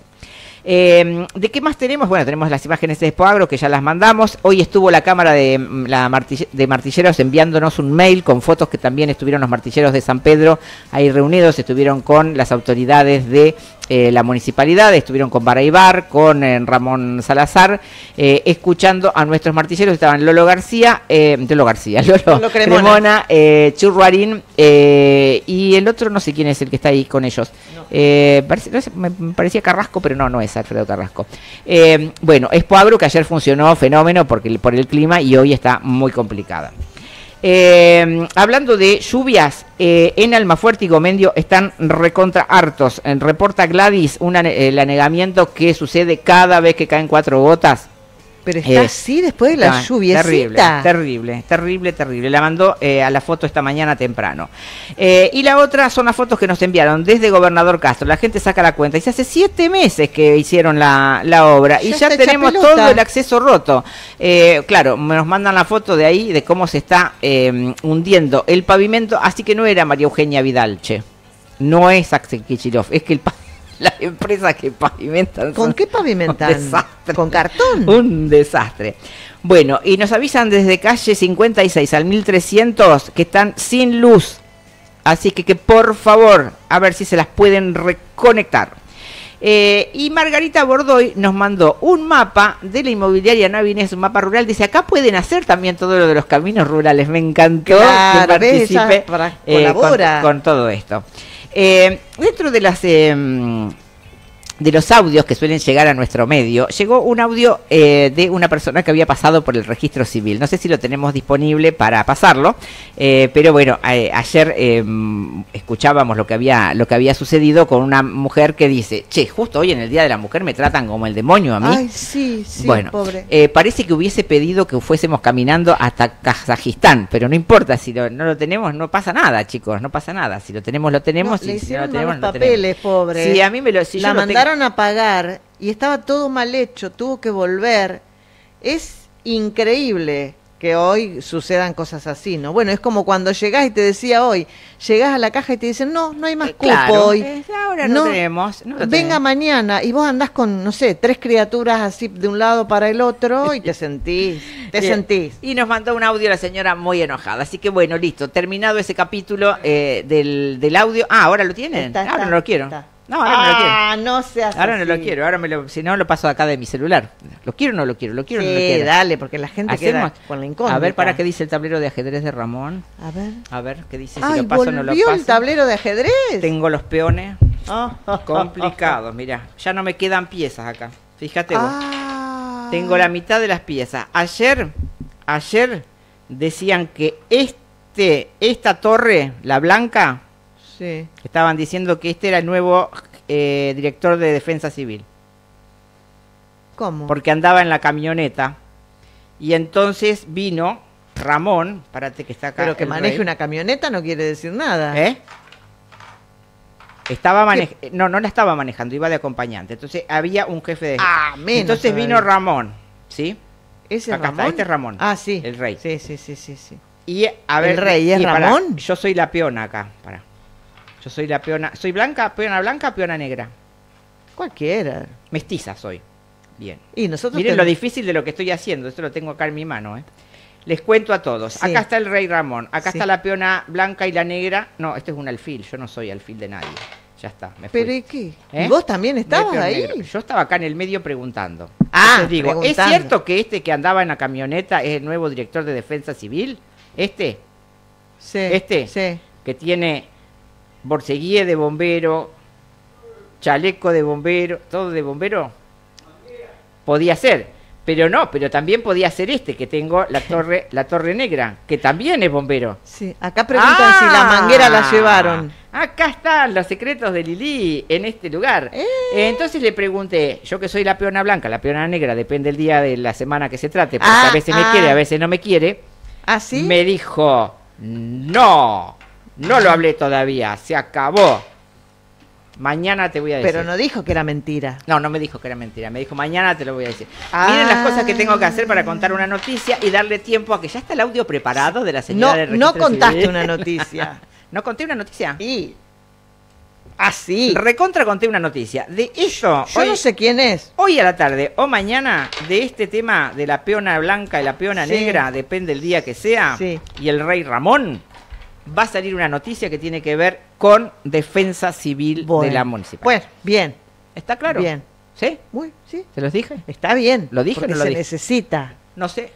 A: Eh, ¿De qué más tenemos? Bueno, tenemos las imágenes de Expoagro que ya las mandamos. Hoy estuvo la Cámara de, la martille de Martilleros enviándonos un mail con fotos que también estuvieron los martilleros de San Pedro ahí reunidos, estuvieron con las autoridades de eh, la municipalidad, estuvieron con Baraibar, con eh, Ramón Salazar, eh, escuchando a nuestros martilleros. Estaban Lolo García, eh, Lolo García, Lolo,
B: Lolo Cremona,
A: Cremona eh, Churruarín eh, y el otro no sé quién es el que está ahí con ellos. No. Eh, parece, no sé, me parecía Carrasco, pero no, no es Alfredo Carrasco. Eh, bueno, Expoagro, que ayer funcionó fenómeno porque, por el clima y hoy está muy complicada. Eh, hablando de lluvias, eh, en Almafuerte y Gomendio están recontra hartos. En reporta Gladys un el anegamiento que sucede cada vez que caen cuatro gotas.
B: Pero está eh, así después de la lluvia.
A: Terrible, terrible, terrible, terrible. La mandó eh, a la foto esta mañana temprano. Eh, y la otra son las fotos que nos enviaron desde Gobernador Castro. La gente saca la cuenta. Dice, hace siete meses que hicieron la, la obra ya y ya tenemos todo el acceso roto. Eh, claro, nos mandan la foto de ahí, de cómo se está eh, hundiendo el pavimento. Así que no era María Eugenia Vidalche. No es Axel Kicillof. Es que el pavimento... Las empresas que pavimentan.
B: ¿Con qué pavimentan?
A: Un desastre.
B: ¿Con cartón?
A: Un desastre. Bueno, y nos avisan desde calle cincuenta y seis al mil trescientos que están sin luz. Así que, que por favor, a ver si se las pueden reconectar. Eh, y Margarita Bordoy nos mandó un mapa de la inmobiliaria Navines, un mapa rural. Dice, acá pueden hacer también todo lo de los caminos rurales. Me encantó
B: claro,
A: que participe
B: para,
A: eh, con, con todo esto. Eh, dentro de las eh, de los audios que suelen llegar a nuestro medio, llegó un audio eh, de una persona que había pasado por el registro civil. No sé si lo tenemos disponible para pasarlo, eh, pero bueno, eh, ayer eh, escuchábamos lo que había lo que había sucedido con una mujer que dice, che, justo hoy en el Día de la Mujer me tratan como el demonio a mí.
B: Ay, sí, sí,
A: bueno,
B: pobre.
A: Eh, parece que hubiese pedido que fuésemos caminando hasta Kazajistán, pero no importa, si lo, no lo tenemos, no pasa nada, chicos, no pasa nada. Si lo tenemos, lo tenemos.
B: No,
A: y
B: le
A: si no lo
B: hicieron
A: tenemos,
B: los
A: no
B: papeles,
A: tenemos.
B: pobre.
A: Sí, a mí me lo... Si
B: la
A: yo lo
B: mandaron
A: tengo...
B: a pagar y estaba todo mal hecho, tuvo que volver. Es increíble que hoy sucedan cosas así, ¿no? Bueno, es como cuando llegás y te decía hoy, llegás a la caja y te dicen, no, no hay más cupo
A: claro,
B: hoy.
A: Eh, ahora no, no tenemos. No
B: venga
A: tenemos.
B: mañana y vos andás con, no sé, tres criaturas así de un lado para el otro y te sentís, te
A: Bien.
B: sentís.
A: Y nos mandó un audio la señora muy enojada. Así que bueno, listo, terminado ese capítulo eh, del, del audio. Ah, ¿ahora lo tienen?
B: Está,
A: ahora
B: está,
A: no lo quiero.
B: Está.
A: No, ahora no lo quiero.
B: Ah, no seas
A: Ahora
B: así.
A: no lo quiero, ahora me lo, si no lo paso acá de mi celular. ¿Lo quiero o no lo quiero? ¿Lo quiero o no lo
B: Sí,
A: quiero?
B: dale, porque la gente
A: Hacemos-
B: queda con la incógnita.
A: A ver, para qué dice el tablero de ajedrez de Ramón.
B: A ver.
A: A ver, ¿qué dice? Si
B: Ay,
A: lo paso o no lo
B: ¿volvió
A: paso.
B: el tablero de ajedrez?
A: Tengo los peones
B: Ah,
A: complicados, mirá. Ya no me quedan piezas acá. Fíjate vos.
B: Ah.
A: Tengo la mitad de las piezas. Ayer, ayer decían que este, esta torre, la blanca,
B: Sí.
A: estaban diciendo que este era el nuevo eh, director de Defensa Civil.
B: ¿Cómo?
A: Porque andaba en la camioneta. Y entonces vino Ramón, párate que está acá.
B: Pero que
A: el
B: maneje
A: rey.
B: una camioneta no quiere decir nada.
A: ¿Eh? Estaba mane- no, no la estaba manejando, iba de acompañante. Entonces había un jefe de...
B: Ah, menos
A: Entonces
B: todavía.
A: vino Ramón, ¿sí?
B: ¿Ese
A: Acá
B: Ramón?
A: está, este es Ramón.
B: Ah, sí.
A: El rey.
B: Sí, sí, sí, sí, sí.
A: Y a ver,
B: ¿El rey es
A: y pará,
B: Ramón?
A: yo soy la peona acá, para. Yo soy la peona, soy blanca, peona blanca, peona negra.
B: Cualquiera.
A: Mestiza soy. Bien.
B: Y nosotros
A: Miren
B: ten-
A: lo difícil de lo que estoy haciendo, esto lo tengo acá en mi mano, ¿eh? Les cuento a todos.
B: Sí.
A: Acá está el rey Ramón, acá
B: Sí.
A: está la peona blanca y la negra. No, esto es un alfil, yo no soy alfil de nadie. Ya está, me fui.
B: ¿Pero y qué?
A: ¿Eh?
B: ¿Y vos también
A: No hay
B: estabas
A: peón
B: ahí?
A: negro. Yo estaba acá en el medio preguntando.
B: Ah,
A: Entonces digo, ¿es
B: preguntando.
A: cierto que este que andaba en la camioneta es el nuevo director de Defensa Civil? Este,
B: Sí.
A: Este.
B: Sí.
A: que tiene borceguía de bombero, chaleco de bombero, todo de bombero, podía ser, pero no, pero también podía ser este que tengo la torre, la torre negra, que también es bombero.
B: Sí. Acá preguntan
A: Ah,
B: si la manguera la llevaron.
A: Acá están los secretos de Lili en este lugar.
B: Eh.
A: Entonces le pregunté, yo que soy la peona blanca, la peona negra, depende del día de la semana que se trate, porque
B: Ah,
A: a veces me
B: ah.
A: quiere, a veces no me quiere.
B: ¿Ah, sí?
A: Me dijo, no, no lo hablé todavía, se acabó. Mañana te voy a decir.
B: Pero no dijo que era mentira.
A: No, no me dijo que era mentira, me dijo mañana te lo voy a decir.
B: Ah.
A: Miren las cosas que tengo que hacer para contar una noticia y darle tiempo a que ya está el audio preparado de la señora
B: No,
A: del
B: no
A: registro
B: contaste
A: civil.
B: una noticia.
A: ¿No conté una noticia?
B: Y... Ah, sí.
A: Recontra conté una noticia. De eso,
B: Yo
A: hoy,
B: no sé quién es.
A: hoy a la tarde o mañana, de este tema de la peona blanca y la peona
B: Sí.
A: negra, depende del día que sea,
B: Sí.
A: y el rey Ramón, va a salir una noticia que tiene que ver con defensa civil
B: Bueno.
A: de la municipalidad.
B: Bueno, bien.
A: ¿Está claro?
B: Bien.
A: ¿Sí?
B: Muy, sí.
A: ¿Se los dije?
B: Está bien.
A: ¿Lo dije o
B: porque
A: no lo
B: se
A: dije?
B: necesita.
A: No sé.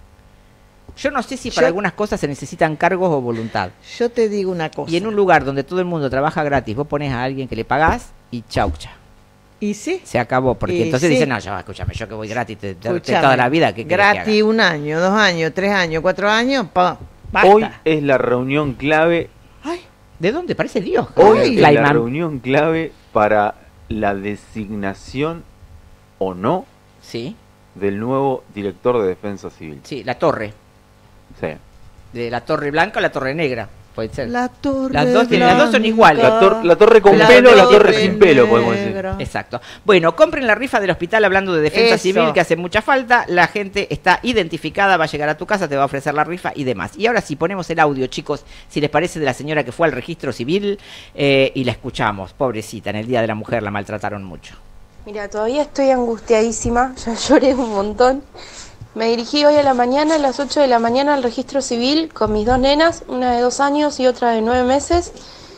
A: Yo no sé si para
B: Yo-
A: algunas cosas se necesitan cargos o voluntad.
B: Yo te digo una cosa.
A: Y en un lugar donde todo el mundo trabaja gratis, vos pones a alguien que le pagás y chaucha.
B: ¿Y sí?
A: Se acabó, porque
B: Y
A: entonces
B: sí.
A: dicen, no, ya, escúchame, yo que voy gratis te, te-
B: Escuchame,
A: toda la vida, ¿qué querés que
B: gratis
A: haga?
B: un año, dos años, tres años, cuatro años, pa, basta.
C: Hoy es la reunión clave,
B: Ay,
A: ¿De dónde? Parece Dios.
C: hoy
B: Ay.
C: es la
A: Clayman.
C: reunión clave para la designación o no
A: Sí,
C: del nuevo director de Defensa Civil.
A: sí, la torre.
C: Sí.
A: De la torre blanca o la torre negra, puede ser.
B: la torre
A: Las dos tienen- las dos son
B: blanca,
A: iguales.
C: La, tor- la torre con
B: la
C: pelo, la torre
B: torre
C: sin pelo, podemos decir.
B: negra.
A: Exacto. Bueno, compren la rifa del hospital hablando de defensa
B: Eso.
A: civil, que hace mucha falta. La gente está identificada, va a llegar a tu casa, te va a ofrecer la rifa y demás. Y ahora sí, ponemos el audio, chicos, si les parece, de la señora que fue al registro civil eh, y la escuchamos. Pobrecita, en el Día de la Mujer la maltrataron mucho.
G: Mira, todavía estoy angustiadísima, ya lloré un montón. Me dirigí hoy a la mañana, a las ocho de la mañana, al registro civil con mis dos nenas, una de dos años y otra de nueve meses,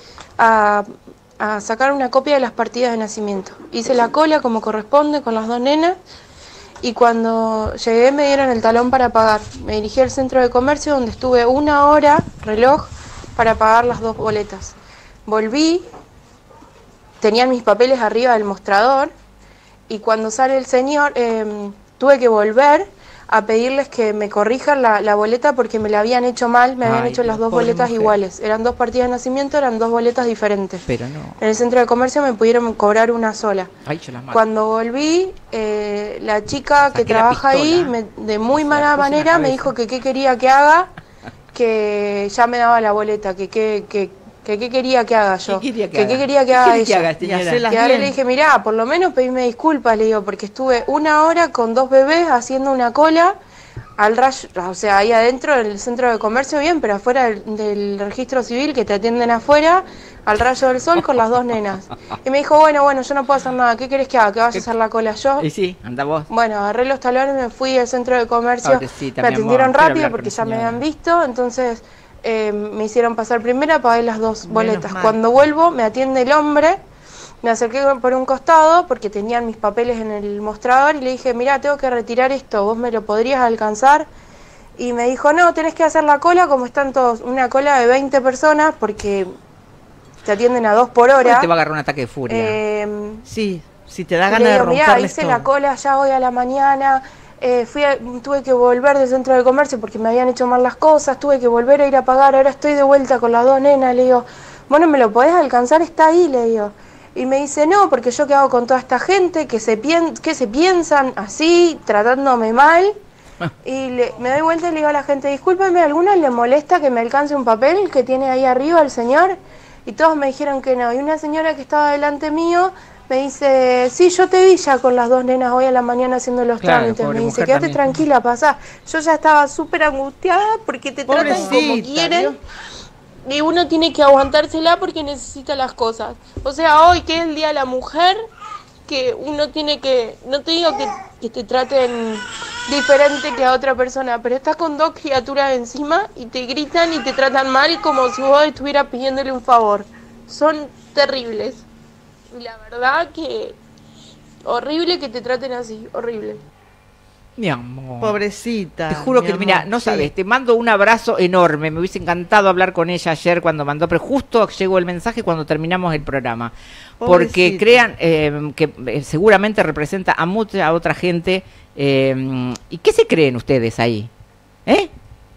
G: a, a sacar una copia de las partidas de nacimiento. Hice la cola como corresponde con las dos nenas y cuando llegué me dieron el talón para pagar. Me dirigí al centro de comercio donde estuve una hora, reloj, para pagar las dos boletas. Volví, tenían mis papeles arriba del mostrador y cuando sale el señor eh, tuve que volver a pedirles que me corrijan la, la boleta porque me la habían hecho mal, me habían
A: Ay,
G: hecho las dos
A: pobre
G: boletas
A: mujer.
G: iguales. Eran dos partidas de nacimiento, eran dos boletas diferentes.
A: Pero no.
G: En el centro de comercio me pudieron cobrar una sola.
A: Ay, yo las mato.
G: Cuando volví, eh, la chica que
A: Saqué la
G: trabaja ahí,
A: pistola,
G: me- de muy
A: se la
G: mala
A: puse en la
G: manera, me
A: cabeza.
G: dijo que qué quería que haga, que ya me daba la boleta, que qué que, que, qué quería que haga yo.
A: ¿Qué quería que
G: que
A: haga?
G: qué quería que
A: ¿Qué
G: haga
A: quiere que
G: ella.
A: haga,
B: Y
A: señora?
B: hacerlas
G: Y ahora
B: bien.
G: le dije, mirá, por lo menos pedime disculpas, le digo, porque estuve una hora con dos bebés haciendo una cola al rayo, o sea, ahí adentro del centro de comercio bien, pero afuera del, del registro civil que te atienden afuera, al rayo del sol con las dos nenas. Y me dijo, bueno, bueno, yo no puedo hacer nada, ¿qué querés que haga? ¿Que vaya a hacer la cola yo?
A: Y sí, anda vos.
G: Bueno, agarré los talones, me fui al centro de comercio,
A: Pobrecita,
G: me
A: mi amor,
G: atendieron
A: quiero
G: rápido
A: hablar
G: porque
A: con
G: ya
A: la
G: me
A: señora.
G: habían visto, entonces eh, me hicieron pasar primera, pagué las dos
B: Menos
G: boletas.
B: mal.
G: Cuando vuelvo me atiende el hombre Me acerqué por un costado porque tenían mis papeles en el mostrador y le dije, mirá, tengo que retirar esto, ¿vos me lo podrías alcanzar? Y me dijo, no, tenés que hacer la cola como están todos, una cola de veinte personas porque te atienden a dos por hora.
A: Te va a agarrar un ataque de furia.
B: Eh, sí, si te da
G: y
B: ganas
G: le
B: de
G: digo, mirá,
B: romperles
G: hice
B: todo.
G: la cola ya hoy a la mañana, eh, fui a- tuve que volver del centro de comercio porque me habían hecho mal las cosas, tuve que volver a ir a pagar, ahora estoy de vuelta con las dos nenas, le digo, bueno, ¿me lo podés alcanzar? Está ahí, le digo. Y me dice, no, porque yo qué hago con toda esta gente que se, pien que se piensan así, tratándome mal. Y le, me doy vuelta y le digo a la gente, discúlpeme, ¿a alguna le molesta que me alcance un papel que tiene ahí arriba el señor? Y todos me dijeron que no. Y una señora que estaba delante mío me dice, sí, yo te vi ya con las dos nenas hoy a la mañana haciendo los
A: Claro,
G: trámites.
A: pobre
G: Me dice,
A: mujer
G: quédate
A: también.
G: tranquila, pasá. Yo ya estaba súper angustiada porque te tratan como
B: Pobrecita,
G: quieren.
B: Dios.
G: Y uno tiene que aguantársela porque necesita las cosas. O sea, hoy que es el Día de la Mujer, que uno tiene que, no te digo que, que te traten diferente que a otra persona, pero estás con dos criaturas encima y te gritan y te tratan mal como si vos estuvieras pidiéndole un favor. Son terribles. Y la verdad que horrible que te traten así, horrible.
A: Mi amor.
B: Pobrecita.
A: Te juro
B: mi
A: que,
B: amor,
A: mira, no
B: sí.
A: sabes, te mando un abrazo enorme. Me hubiese encantado hablar con ella ayer cuando mandó, pero justo llegó el mensaje cuando terminamos el programa. Porque
B: Pobrecita.
A: crean eh, que eh, seguramente representa a mucha otra gente. Eh, ¿Y qué se creen ustedes ahí? ¿Eh?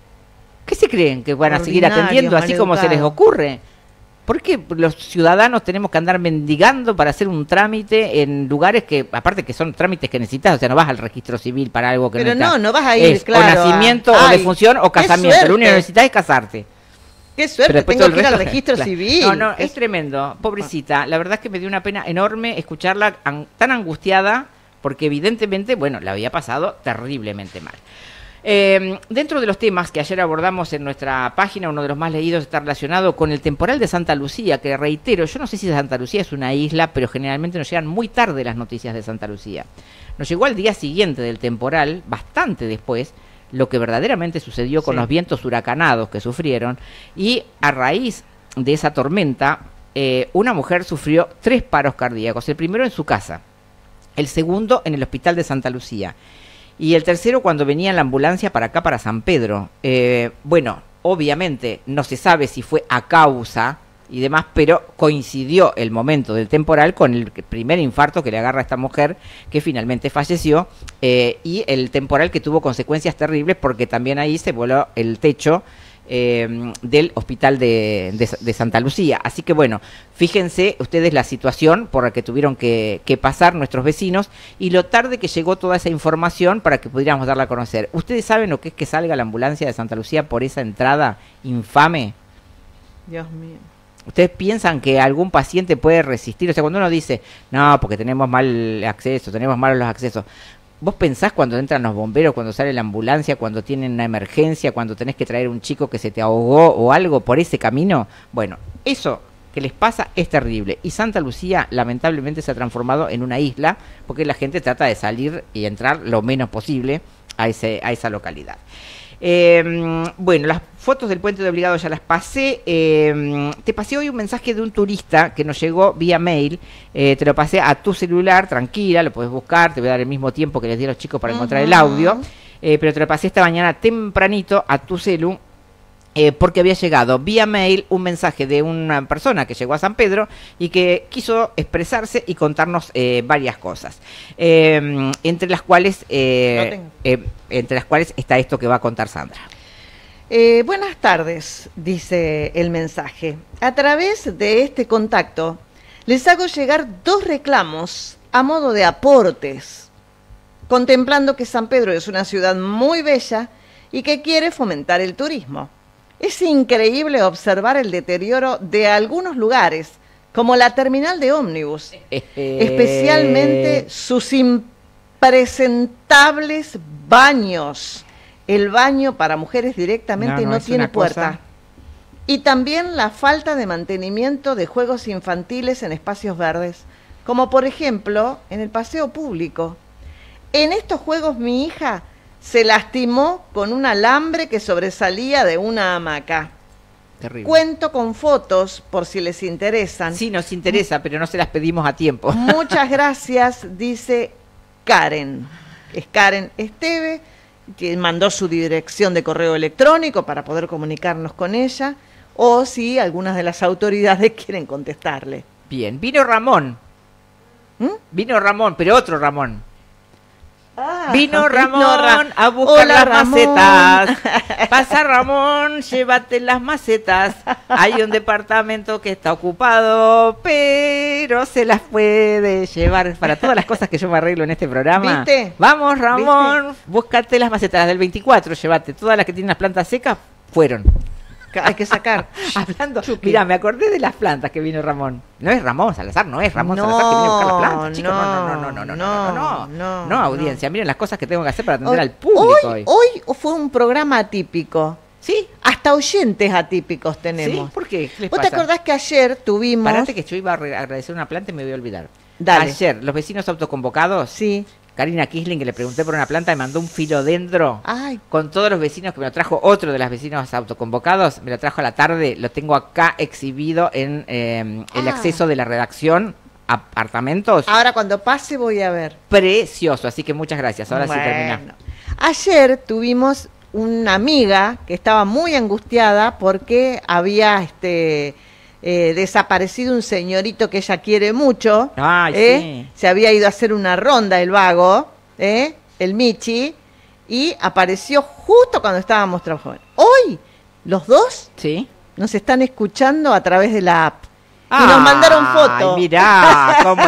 A: ¿Qué se creen? ¿Que van a seguir
B: Ordinarios,
A: atendiendo así como se les
B: maleducados.
A: ocurre? ¿Por qué los ciudadanos tenemos que andar mendigando para hacer un trámite en lugares que, aparte que son trámites que necesitas, o sea, no vas al registro civil para algo que
B: Pero
A: necesitas?
B: no, no vas a ir,
A: Es
B: claro,
A: o nacimiento,
B: a-
A: o
B: Ay,
A: defunción, o
B: qué
A: casamiento. Lo único que
B: suerte.
A: necesitas es casarte.
B: Qué suerte,
A: después
B: tengo
A: todo el
B: que ir al
A: resto-
B: registro
A: claro.
B: civil.
A: No, no,
B: Qué
A: es tremendo. Pobrecita, la verdad es que me dio una pena enorme escucharla an- tan angustiada, porque evidentemente, bueno, la había pasado terriblemente mal. Eh, dentro de los temas que ayer abordamos en nuestra página, uno de los más leídos está relacionado con el temporal de Santa Lucía, que reitero, yo no sé si Santa Lucía es una isla, pero generalmente nos llegan muy tarde las noticias de Santa Lucía. Nos llegó al día siguiente del temporal, bastante después, lo que verdaderamente sucedió con
B: Sí.
A: los vientos huracanados que sufrieron, y a raíz de esa tormenta, eh, una mujer sufrió tres paros cardíacos, el primero en su casa, el segundo en el hospital de Santa Lucía, y el tercero cuando venía en la ambulancia para acá, para San Pedro. Eh, bueno, obviamente no se sabe si fue a causa y demás, pero coincidió el momento del temporal con el primer infarto que le agarra a esta mujer, que finalmente falleció, eh, y el temporal que tuvo consecuencias terribles porque también ahí se voló el techo eh, del hospital de, de, de Santa Lucía. Así que bueno, fíjense ustedes la situación por la que tuvieron que, que pasar nuestros vecinos y lo tarde que llegó toda esa información para que pudiéramos darla a conocer. ¿Ustedes saben lo que es que salga la ambulancia de Santa Lucía por esa entrada infame?
B: Dios mío.
A: ¿Ustedes piensan que algún paciente puede resistir? O sea, cuando uno dice, no, porque tenemos mal acceso, tenemos malos los accesos. ¿Vos pensás cuando entran los bomberos, cuando sale la ambulancia, cuando tienen una emergencia, cuando tenés que traer un chico que se te ahogó o algo por ese camino? Bueno, eso que les pasa es terrible. Y Santa Lucía lamentablemente se ha transformado en una isla porque la gente trata de salir y entrar lo menos posible a, ese, a esa localidad. Eh, bueno, las fotos del puente de Obligado ya las pasé. Eh, te pasé hoy un mensaje de un turista que nos llegó vía mail. Eh, te lo pasé a tu celular, tranquila, lo puedes buscar. Te voy a dar el mismo tiempo que les di a los chicos para encontrar el audio. Eh, pero te lo pasé esta mañana tempranito a tu celu. Eh, porque había llegado vía mail un mensaje de una persona que llegó a San Pedro y que quiso expresarse y contarnos eh, varias cosas, eh, entre las cuales eh, eh, entre las cuales está esto que va a contar Sandra.
B: Eh, buenas tardes, dice el mensaje. A través de este contacto les hago llegar dos reclamos a modo de aportes, contemplando que San Pedro es una ciudad muy bella y que quiere fomentar el turismo. Es increíble observar el deterioro de algunos lugares, como la terminal de ómnibus, especialmente sus impresentables baños. El baño para mujeres directamente
A: No,
B: no,
A: no, es
B: tiene
A: una
B: puerta.
A: cosa.
B: Y también la falta de mantenimiento de juegos infantiles en espacios verdes, como por ejemplo en el paseo público. En estos juegos mi hija se lastimó con un alambre que sobresalía de una hamaca.
A: Terrible.
B: Cuento con fotos por si les interesan.
A: Sí, nos interesa, pero no se las pedimos a tiempo.
B: Muchas gracias, dice Karen. Es Karen Esteve, que mandó su dirección de correo electrónico para poder comunicarnos con ella, o si algunas de las autoridades quieren contestarle.
A: Bien, vino Ramón. ¿Mm? Vino Ramón, pero otro Ramón. Ah, vino Ramón no, Ra a buscar Hola, las Ramón. macetas. Pasa Ramón, llévate las macetas. Hay un departamento que está ocupado, pero se las puede llevar para todas las cosas que yo me arreglo en este programa.
B: ¿Viste?
A: Vamos Ramón,
B: ¿Viste?
A: búscate las macetas del veinticuatro, llévate todas las que tienen las plantas secas, fueron.
B: Hay que sacar.
A: Hablando, mira, me acordé de las plantas que vino Ramón. No es Ramón Salazar, no es Ramón no, Salazar que viene a buscar las plantas, chicos. No, no, no, no, no, no, no, no, no, no, audiencia. Miren las cosas que tengo que hacer para atender
B: hoy,
A: al público
B: hoy. Hoy fue un programa atípico.
A: ¿Sí?
B: Hasta oyentes atípicos tenemos.
A: ¿Sí? ¿Por qué? ¿Qué les
B: ¿Vos
A: pasa?
B: te acordás que ayer tuvimos...
A: Parate que yo iba a agradecer una planta y me voy a olvidar.
B: Dale.
A: Ayer, los vecinos autoconvocados...
B: Sí.
A: Karina Kisling, que le pregunté por una planta, me mandó un filodendro
B: Ay.
A: con todos los vecinos, que me lo trajo otro de los vecinos autoconvocados, me lo trajo a la tarde, lo tengo acá exhibido en eh, el
B: ah.
A: acceso de la redacción, apartamentos.
B: Ahora cuando pase voy a ver.
A: Precioso, así que muchas gracias, ahora
B: bueno.
A: sí termina.
B: Ayer tuvimos una amiga que estaba muy angustiada porque había este... Eh, desaparecido un señorito que ella quiere mucho.
A: Ay,
B: ¿eh?
A: sí.
B: Se había ido a hacer una ronda el vago, ¿eh? El Michi, y apareció justo cuando estábamos trabajando. Hoy, los dos
A: ¿Sí?
B: nos están escuchando a través de la app. Y nos mandaron fotos.
A: Ay, mirá, ¿cómo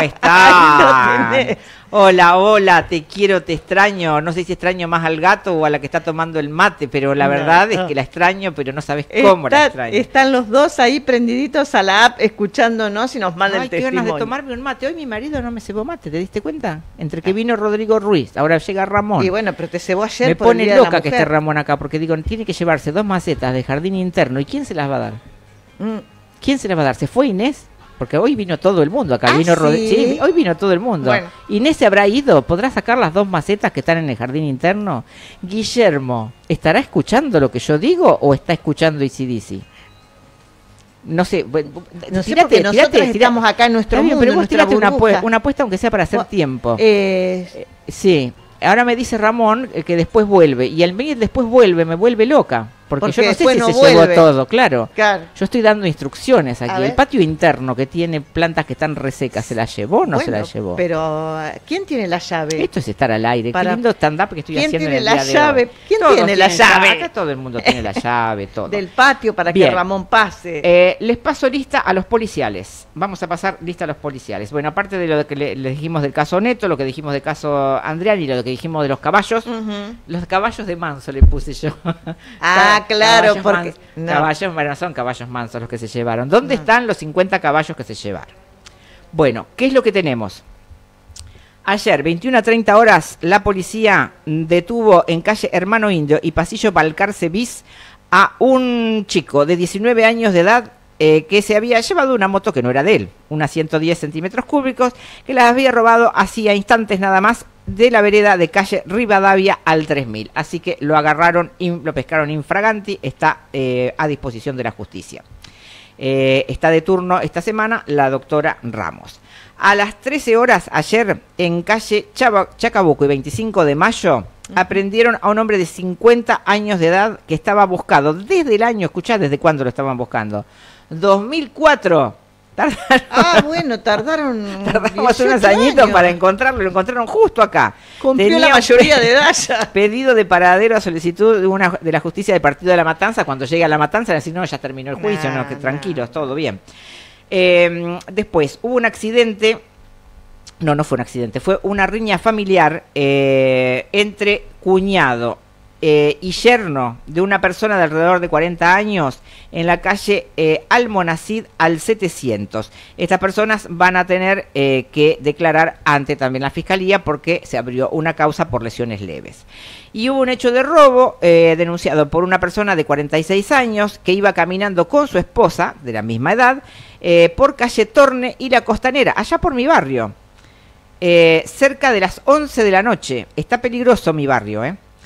A: estás? Hola, hola, te quiero, te extraño. No sé si extraño más al gato o a la que está tomando el mate, pero la
B: no,
A: verdad
B: no.
A: es que la extraño, pero no sabes cómo
B: está,
A: la extraño.
B: Están los dos ahí prendiditos a la app, escuchándonos y nos mandan
A: Ay,
B: el
A: qué
B: testimonio.
A: ganas de tomarme un mate. Hoy mi marido no me cebó mate, ¿te diste cuenta? Entre que vino Rodrigo Ruiz, ahora llega Ramón.
B: Y bueno, pero te cebó ayer.
A: Me
B: por
A: pone
B: el día de la
A: loca que
B: mujer.
A: esté Ramón acá, porque digo, tiene que llevarse dos macetas de jardín interno. ¿Y quién se las va a dar?
B: Mm.
A: ¿Quién se las va a dar? ¿Se fue Inés? Porque hoy vino todo el mundo acá.
B: ¿Ah,
A: vino Rod
B: sí?
A: sí, hoy vino todo el mundo.
B: Bueno.
A: Inés se habrá ido. ¿Podrá sacar las dos macetas que están en el jardín interno? Guillermo, ¿estará escuchando lo que yo digo o está escuchando A C D C? No sé.
B: No sé, porque nosotros estamos acá en nuestro mundo,
A: pero vos
B: nuestra
A: tirate una,
B: burbuja.
A: una apuesta aunque sea para hacer
B: Bueno,
A: tiempo.
B: Eh,
A: Eh, sí. Ahora me dice Ramón eh, que después vuelve. Y al venir después vuelve, me vuelve loca. Porque,
B: Porque
A: yo no sé
B: después
A: si
B: no
A: se
B: vuelve.
A: llevó todo, claro.
B: claro.
A: Yo estoy dando instrucciones
B: A
A: aquí.
B: ver.
A: El patio interno que tiene plantas que están resecas, ¿se la llevó o no se la
B: Bueno,
A: llevó?
B: Pero, ¿quién tiene la llave?
A: Esto es estar al aire.
B: Para-
A: Qué lindo stand-up que estoy
B: ¿Quién
A: haciendo
B: tiene
A: en el
B: la
A: día de
B: llave?
A: hoy.
B: ¿Quién
A: Todos
B: tiene la
A: tienen
B: llave?
A: Acá todo el mundo tiene la llave, todo.
B: Del patio para
A: Bien.
B: que Ramón pase.
A: Eh, les paso lista a los policiales. Vamos a pasar lista a los policiales. Bueno, aparte de lo que le, le dijimos del caso Neto, lo que dijimos del caso Andrián y lo que dijimos de los caballos,
B: Ujú.
A: los caballos de Manso le puse yo.
B: Ah, claro,
A: Caballos
B: porque...
A: mans-
B: no.
A: Caballos, bueno, son caballos mansos los que se llevaron. ¿Dónde
B: No.
A: están los cincuenta caballos que se llevaron? Bueno, ¿qué es lo que tenemos? Ayer, veintiuna a treinta horas, la policía detuvo en calle Hermano Indio y pasillo Balcarce Bis a un chico de diecinueve años de edad eh, que se había llevado una moto que no era de él, unas ciento diez centímetros cúbicos, que las había robado hacía instantes nada más de la vereda de calle Rivadavia al tres mil. Así que lo agarraron y lo pescaron infraganti, está eh, a disposición de la justicia. Eh, está de turno esta semana la doctora Ramos. A las trece horas ayer, en calle Chava- Chacabuco y veinticinco de mayo, aprendieron a un hombre de cincuenta años de edad que estaba buscado desde el año, escuchá desde cuándo lo estaban buscando, dos mil cuatro. Tardaron,
B: Ah, bueno, tardaron
A: tardamos
B: dieciocho
A: unos añitos
B: años.
A: para encontrarlo, lo encontraron justo acá.
B: Cumplió
A: Tenía
B: la
A: un
B: mayoría
A: pe-
B: de edad ya.
A: Pedido de paradero a solicitud de una de la justicia del partido de La Matanza. Cuando llegue a La Matanza, le decir, no, ya terminó el juicio,
B: No,
A: no, que
B: no.
A: tranquilos, todo bien. Eh, después, hubo un accidente, no, no fue un accidente, fue una riña familiar eh, entre cuñado eh, y yerno de una persona de alrededor de cuarenta años en la calle eh, Almonacid al setecientos. Estas personas van a tener eh, que declarar ante también la fiscalía porque se abrió una causa por lesiones leves. Y hubo un hecho de robo eh, denunciado por una persona de cuarenta y seis años que iba caminando con su esposa, de la misma edad, eh, por calle Torne y La Costanera, allá por mi barrio. Eh, cerca de las once de la noche. Está peligroso mi barrio, ¿eh?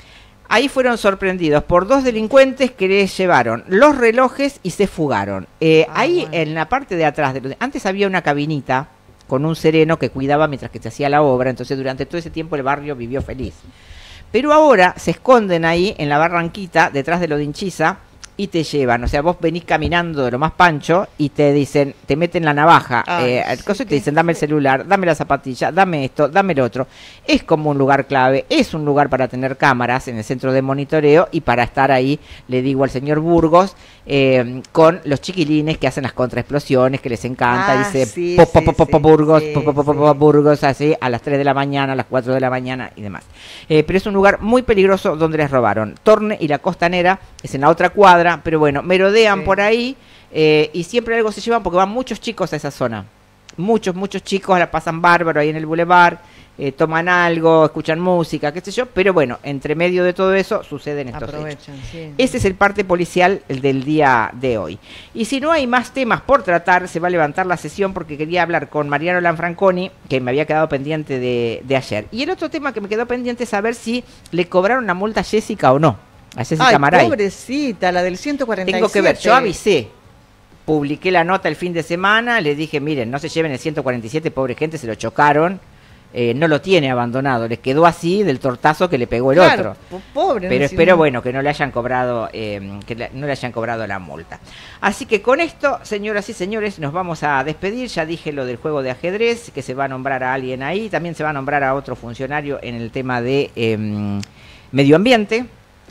A: Ahí fueron sorprendidos por dos delincuentes que les llevaron los relojes y se fugaron. Eh, ah, ahí bueno. En la parte de atrás, de los, antes había una cabinita con un sereno que cuidaba mientras que se hacía la obra, entonces durante todo ese tiempo el barrio vivió feliz. Pero ahora se esconden ahí en la barranquita, detrás de lo de Hinchiza, y te llevan, o sea, vos venís caminando de lo más pancho y te dicen, te meten la navaja, Ay, eh, al coso y te dicen, dame el celular, dame la zapatilla, dame esto, dame el otro. Es como un lugar clave, es un lugar para tener cámaras en el centro de monitoreo y para estar ahí, le digo al señor Burgos, eh, con los chiquilines que hacen las contraexplosiones, que les encanta, ah, dice, sí, pop, pop, sí, pop, pop, Burgos, sí, pop, pop, pop, pop, Burgos, así, a las tres de la mañana, a las cuatro de la mañana y demás. Eh, pero es un lugar muy peligroso donde les robaron. Torne y la Costanera es en la otra cuadra, pero bueno, merodean sí. por ahí eh, y siempre algo se llevan porque van muchos chicos a esa zona. Muchos, muchos chicos la pasan bárbaro ahí en el boulevard, eh, toman algo, escuchan música, qué sé yo, pero bueno, entre medio de todo eso suceden estos hechos. Sí. Ese es el parte policial el del día de hoy. Y si no hay más temas por tratar, se va a levantar la sesión porque quería hablar con Mariano Lanfranconi, que me había quedado pendiente de, de ayer. Y el otro tema que me quedó pendiente es saber si le cobraron la multa a Jessica o no. A Jessica
B: Ay,
A: Maray.
B: Pobrecita, la del ciento cuarenta y siete.
A: Tengo que ver, yo avisé, publiqué la nota el fin de semana, les dije, miren, no se lleven el ciento cuarenta y siete, pobre gente, se lo chocaron, eh, no lo tiene abandonado, les quedó así del tortazo que le pegó el claro, otro. Pobre. Pero no espero, no... bueno, que no le hayan cobrado, eh, que le, no le hayan cobrado la multa. Así que con esto, señoras y señores, nos vamos a despedir. Ya dije lo del juego de ajedrez, que se va a nombrar a alguien ahí, también se va a nombrar a otro funcionario en el tema de eh, medio ambiente.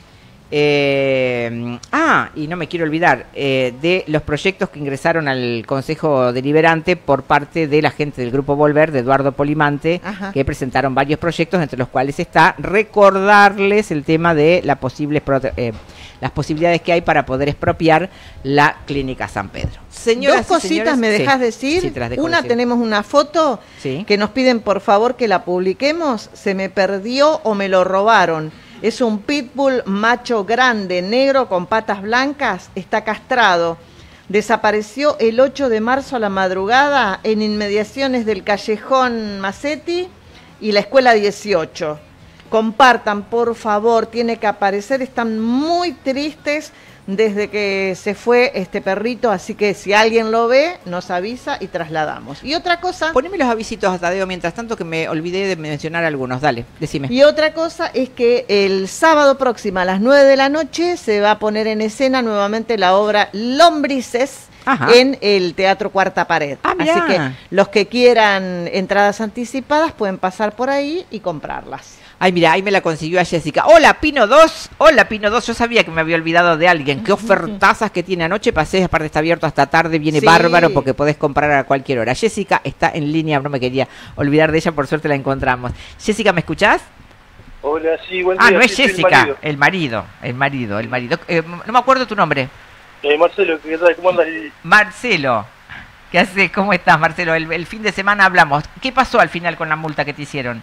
A: Eh, ah, y no me quiero olvidar eh, de los proyectos que ingresaron al Consejo Deliberante por parte de la gente del Grupo Volver, de Eduardo Polimante, Ajá. que presentaron varios proyectos, entre los cuales está recordarles el tema de la posible, eh, las posibilidades que hay para poder expropiar la Clínica San Pedro.
B: Señoras Dos cositas señores, me dejas sí, decir. Sí, te una, decir. Tenemos una foto ¿Sí? que nos piden por favor que la publiquemos. Se me perdió o me lo robaron. Es un pitbull macho grande, negro, con patas blancas, está castrado. Desapareció el ocho de marzo a la madrugada en inmediaciones del Callejón Macetti y la Escuela dieciocho. Compartan, por favor, tiene que aparecer, están muy tristes desde que se fue este perrito, así que si alguien lo ve, nos avisa y trasladamos. Y otra cosa...
A: Poneme los avisitos, Tadeo, mientras tanto, que me olvidé de mencionar algunos. Dale, decime.
B: Y otra cosa es que el sábado próximo a las nueve de la noche se va a poner en escena nuevamente la obra Lombrices Ajá. en el Teatro Cuarta Pared. Ah, así que los que quieran entradas anticipadas pueden pasar por ahí y comprarlas.
A: Ay, mira, ahí me la consiguió a Jessica. Hola, Pino dos. Hola, Pino dos. Yo sabía que me había olvidado de alguien. Qué ofertazas que tiene anoche. Pasé, aparte está abierto hasta tarde. Viene sí. bárbaro porque podés comprar a cualquier hora. Jessica está en línea. No me quería olvidar de ella. Por suerte la encontramos. Jessica, ¿me escuchás?
H: Hola, sí, buen día.
A: Ah, no es
H: sí,
A: Jessica. El marido. El marido. El marido. Eh, no me acuerdo tu nombre.
H: Eh, Marcelo, ¿qué tal? ¿Cómo andas?
A: Marcelo. ¿Qué haces? ¿Cómo estás, Marcelo? El, el fin de semana hablamos. ¿Qué pasó al final con la multa que te hicieron?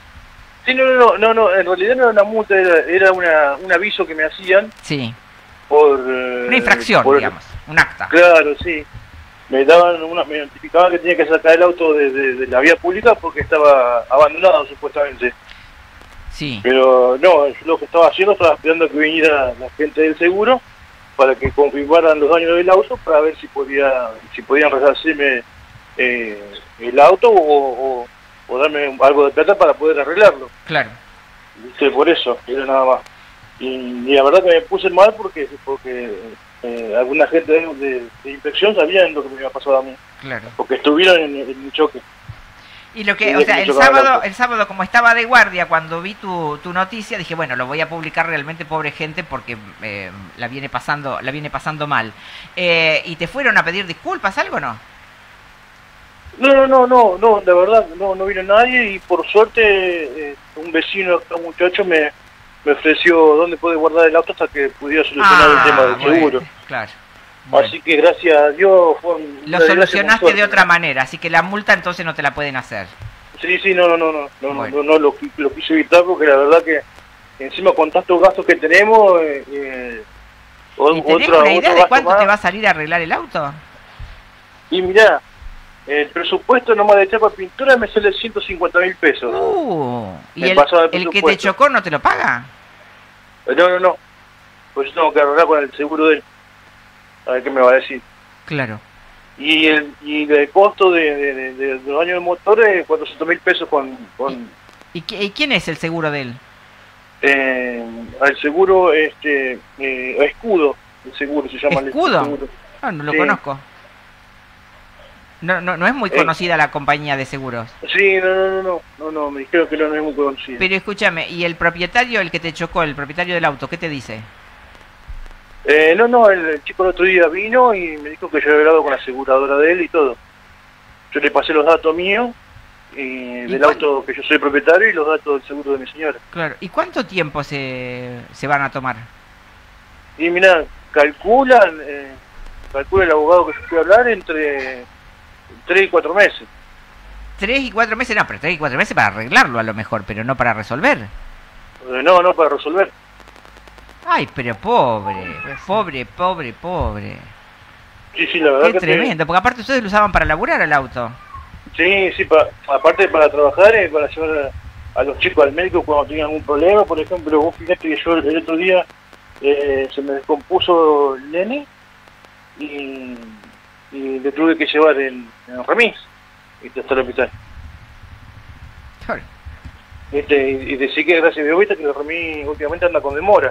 H: Sí, no, no, no, no, en realidad no era una multa, era, era una, un aviso que me hacían.
A: Sí.
H: Por... Eh,
A: una infracción, por, digamos, un acta.
H: Claro, sí. Me daban una, me notificaban que tenía que sacar el auto de, de, de la vía pública porque estaba abandonado, supuestamente.
A: Sí.
H: Pero no, yo lo que estaba haciendo, estaba esperando que viniera la gente del seguro para que confirmaran los daños del auto para ver si podía, si podían resarcirme eh, el auto o... o o darme algo de plata para poder arreglarlo.
A: Claro.
H: ¿Viste? Por eso, era nada más. Y, y la verdad que me puse mal porque porque eh, alguna gente de, de, de inspección sabían lo que me había pasado a mí.
A: Claro.
H: Porque estuvieron en, en el choque.
A: Y lo que, y o sea, el sábado, el sábado como estaba de guardia, cuando vi tu, tu noticia, dije, bueno, lo voy a publicar realmente, pobre gente, porque eh, la viene pasando, la viene pasando mal. Eh, ¿Y te fueron a pedir disculpas, algo o no?
H: No, no, no, no, no, de verdad, no, no vino nadie y por suerte eh, un vecino, un muchacho me, me ofreció dónde puede guardar el auto hasta que pudiera solucionar ah, el tema del bueno, seguro.
A: Claro.
H: Bueno. Así que gracias a Dios fue un,
A: lo solucionaste suerte, de otra manera, así que la multa entonces no te la pueden hacer.
H: Sí, sí, no, no, no, no, no, bueno. no, no, no lo, lo quise evitar porque la verdad que encima con tantos gastos que tenemos... Eh, eh,
A: ¿Y tenés otra, una idea de cuánto más. te va a salir a arreglar el auto?
H: Y mirá, el presupuesto nomás de chapa pintura me sale ciento cincuenta mil pesos.
A: Uh, ¿Y el, el que te chocó no te lo paga?
H: No, no, no. Pues yo tengo que arreglar con el seguro de él. A ver qué me va a decir.
A: Claro.
H: Y el, y el costo de, de, de, de, de los años del motor es cuatrocientos mil pesos con... con
A: ¿Y, y quién es el seguro de él?
H: Eh, al seguro, este, eh, Escudo, el seguro se llama.
A: ¿Escudo?
H: El seguro.
A: No, no lo
H: Sí.
A: conozco. No, no, no es muy
H: Eh.
A: conocida la compañía de seguros.
H: Sí, no, no, no, no, no, no, me dijeron que no, no es muy conocido.
A: Pero escúchame, ¿y el propietario, el que te chocó, el propietario del auto, qué te dice?
H: Eh, no, no, el, el chico el otro día vino y me dijo que yo había hablado con la aseguradora de él y todo. Yo le pasé los datos míos y del
A: cuál?
H: auto que yo soy propietario y los datos del seguro de mi señora.
A: Claro. ¿Y cuánto tiempo se, se van a tomar?
H: Y mira, calculan, eh, calcula el abogado que yo fui a hablar entre tres y cuatro meses.
A: Tres y cuatro meses, no, pero tres y cuatro meses para arreglarlo a lo mejor, pero no para resolver.
H: Eh, no, no, para resolver.
A: Ay, pero pobre, pobre, pobre, pobre.
H: Sí, sí, la verdad
A: Qué
H: que
A: tremendo, porque aparte ustedes lo usaban para laburar el auto.
H: Sí, sí, pa, aparte para trabajar, eh, para llevar a, a los chicos al médico cuando tengan algún problema. Por ejemplo, vos fíjate que yo el otro día eh, se me descompuso el nene y, y le tuve que llevar en, en remis y hasta el hospital.
A: Claro.
H: Este, y, y decir que gracias a Dios, viste que el remis últimamente anda con demora.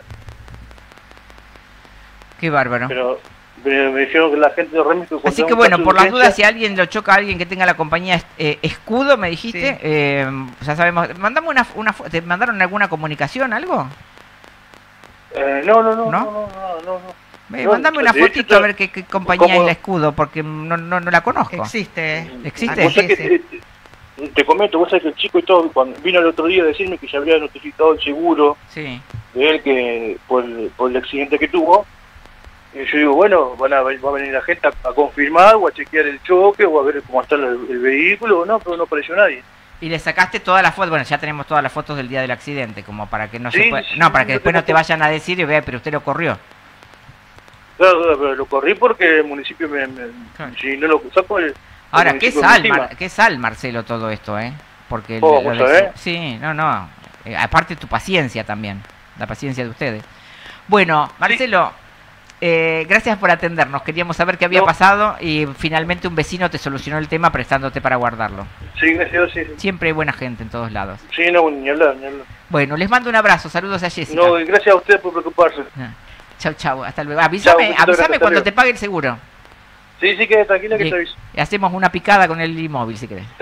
A: Qué bárbaro.
H: Pero, pero me dijeron que la gente de remis... cuando
A: Así
H: hay
A: que
H: un
A: bueno,
H: caso
A: por
H: de
A: las
H: urgencia-
A: dudas, si alguien lo choca a alguien que tenga la compañía eh, Escudo, me dijiste,
B: Sí.
A: eh, ya sabemos, mandame una, una, fo- ¿te mandaron alguna comunicación, algo?
H: Eh, no, no, no,
A: ¿No?
H: no, no, no, no, no.
A: Eh,
H: No,
A: mandame una
H: de hecho,
A: fotito a ver qué, qué compañía
H: ¿cómo?
A: es la Escudo, porque no, no, no la conozco.
B: Existe. ¿eh?
A: ¿Existe?
H: Vos
B: Sí,
H: sabés que
B: sí.
H: te, te comento, vos sabés que el chico y todo, cuando vino el otro día a decirme que ya había notificado el seguro
A: Sí.
H: de él que por, el- por el accidente que tuvo, y yo digo, bueno, van a, va a venir la gente a, a confirmar o a chequear el choque o a ver cómo está el, el vehículo, no, pero no apareció nadie.
A: Y le sacaste todas las fotos, bueno, ya tenemos todas las fotos del día del accidente, como para que no
H: Sí,
A: se pueda...
H: sí,
A: No, para que
H: yo
A: después
H: tengo
A: no te vayan a decir y vea, pero usted lo corrió.
H: Claro, claro, pero lo corrí porque el municipio me... me-
A: Claro.
H: Si no lo saco el... el
A: Ahora, qué
H: municipio me
A: sal,
H: encima.
A: Mar- qué sal, Marcelo, todo esto, ¿eh? Porque...
H: Oh,
A: lo-
H: ¿vos
A: lo-
H: sabés?
A: Sí, no, no. Eh, aparte tu paciencia también, la paciencia de ustedes. Bueno, Marcelo, eh, gracias por atendernos. Queríamos saber qué había
H: No.
A: pasado y finalmente un vecino te solucionó el tema prestándote para guardarlo.
H: Sí, gracias, sí.
A: Siempre hay buena gente en todos lados.
H: Sí, no, ni hablar, ni hablar.
A: Bueno, les mando un abrazo. Saludos a Jessica.
H: No, y gracias a ustedes por preocuparse.
A: Ah, Chau, chau. Hasta luego. Avísame,
H: Chau, muchas
A: avísame
H: gracias,
A: cuando
H: hasta
A: te pague el seguro.
H: Sí, sí, quede tranquila que
A: Y-
H: te aviso.
A: y hacemos una picada con el inmóvil, si querés.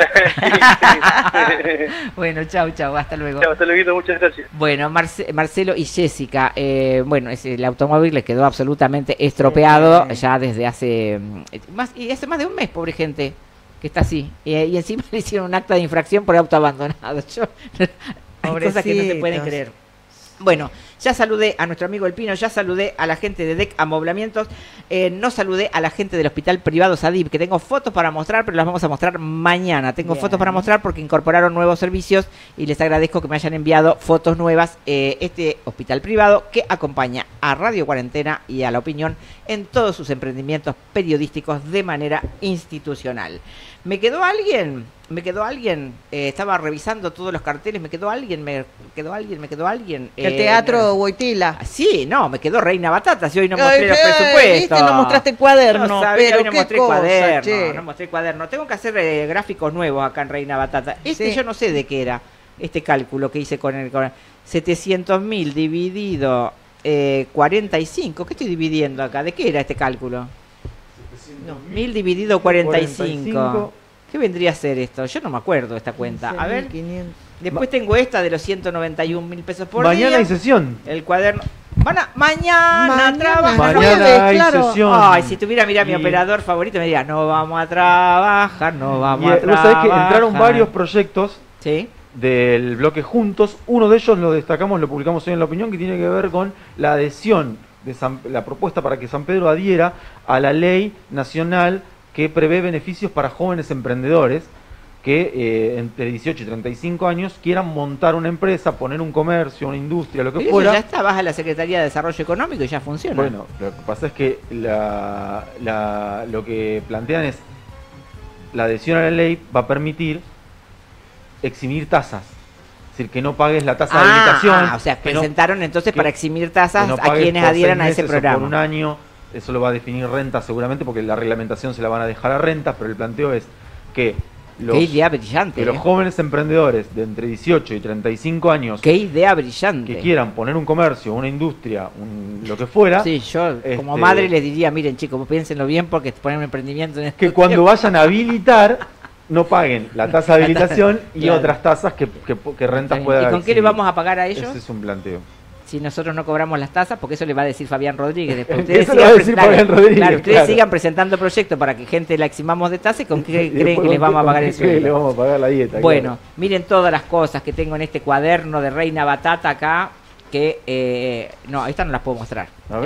A: Bueno, chau, chau. Hasta luego.
H: Chao, hasta luego, muchas gracias.
A: Bueno, Marce- Marcelo y Jessica, eh, bueno, es, el automóvil le quedó absolutamente estropeado
B: Sí.
A: ya desde hace mm, más y hace más de un mes, pobre gente, que está así. Y, y encima le hicieron un acta de infracción por auto abandonado. Yo, hay cosas que no se pueden
B: Pobrecitos.
A: creer. Bueno, ya saludé a nuestro amigo El Pino, ya saludé a la gente de D E C Amoblamientos, eh, no saludé a la gente del Hospital Privado Sadib, que tengo fotos para mostrar, pero las vamos a mostrar mañana. Tengo
B: Bien.
A: fotos para mostrar porque incorporaron nuevos servicios y les agradezco que me hayan enviado fotos nuevas. Eh, este hospital privado que acompaña a Radio Cuarentena y a La Opinión en todos sus emprendimientos periodísticos de manera institucional. ¿Me quedó alguien? ¿Me quedó alguien? Eh, estaba revisando todos los carteles, ¿me quedó alguien? ¿Me quedó alguien? ¿Me quedó alguien?
B: El
A: Eh,
B: Teatro
A: no-
B: Boitila.
A: Ah, sí, no, me quedó Reina Batata, si hoy no
B: Ay,
A: mostré los
B: ¿qué?
A: presupuestos.
B: ¿Viste? No mostraste el cuaderno,
A: No sabía,
B: pero
A: hoy no
B: qué
A: mostré
B: cosa,
A: cuaderno,
B: che.
A: no mostré cuaderno. Tengo que hacer eh, gráficos nuevos acá en Reina Batata. Este
B: Sí.
A: yo no sé de qué era, este cálculo que hice con el con setecientos mil dividido eh, cuarenta y cinco. ¿Qué estoy dividiendo acá? ¿De qué era este cálculo? No, mil dividido cuarenta y cinco. ¿Qué vendría a ser esto? Yo no me acuerdo de esta cuenta. A ver,
B: quinientos.
A: después tengo esta de los ciento noventa y un mil pesos por
I: Mañana
A: día.
I: hay sesión.
A: El cuaderno. Van a, mañana,
B: Mañana,
A: trabajar.
I: Mañana
B: jueves,
I: hay
B: claro.
I: sesión.
A: Ay, si tuviera, mira, mi
I: Y-
A: operador favorito me diría, no vamos a trabajar, no vamos
I: Y
A: a
I: eh, vos
A: trabajar.
I: sabés que entraron varios proyectos
A: Sí,
I: del bloque Juntos. Uno de ellos lo destacamos, lo publicamos hoy en La Opinión, que tiene que ver con la adhesión, de San- la propuesta para que San Pedro adhiera a la ley nacional que prevé beneficios para jóvenes emprendedores que eh, entre dieciocho y treinta y cinco años quieran montar una empresa, poner un comercio, una industria, lo que
A: pero eso
I: fuera.
A: ya está, vas a la Secretaría de Desarrollo Económico y ya funciona.
I: Bueno, lo que pasa es que la, la- lo que plantean es la adhesión a la ley va a permitir eximir tasas, decir, que no pagues la tasa
A: ah,
I: de habilitación.
A: Ah, o sea, presentaron no, entonces para eximir tasas
I: no
A: a quienes adhieran a ese programa.
I: Por un año, eso lo va a definir renta seguramente, porque la reglamentación se la van a dejar a rentas, pero el planteo es que los,
A: Qué idea brillante,
I: que los
A: eh.
I: jóvenes emprendedores de entre dieciocho y treinta y cinco años,
A: qué idea brillante,
I: que quieran poner un comercio, una industria, un, lo que fuera.
A: Sí, yo este, como madre les diría, miren chicos, piénsenlo bien porque ponen un emprendimiento en este
I: que cuando
A: tiempo.
I: vayan a habilitar no paguen la tasa de habilitación
A: tasa,
I: y
A: claro.
I: otras tasas que, que, que rentas pueda.
A: ¿Y con qué le vamos a pagar a ellos?
I: Ese es un planteo.
A: Si nosotros no cobramos las tasas, porque eso le va a decir Fabián Rodríguez. Después ustedes
I: eso sigan, le va a decir Fabián Rodríguez,
A: claro, ustedes
I: claro.
A: sigan presentando proyectos para que gente la eximamos de tasas y con qué
I: y
A: creen que les vamos a pagar el sueldo.
I: Le vamos a pagar la dieta.
A: Bueno,
I: claro.
A: Miren todas las cosas que tengo en este cuaderno de Reina Batata acá, que eh, no, estas no las puedo mostrar.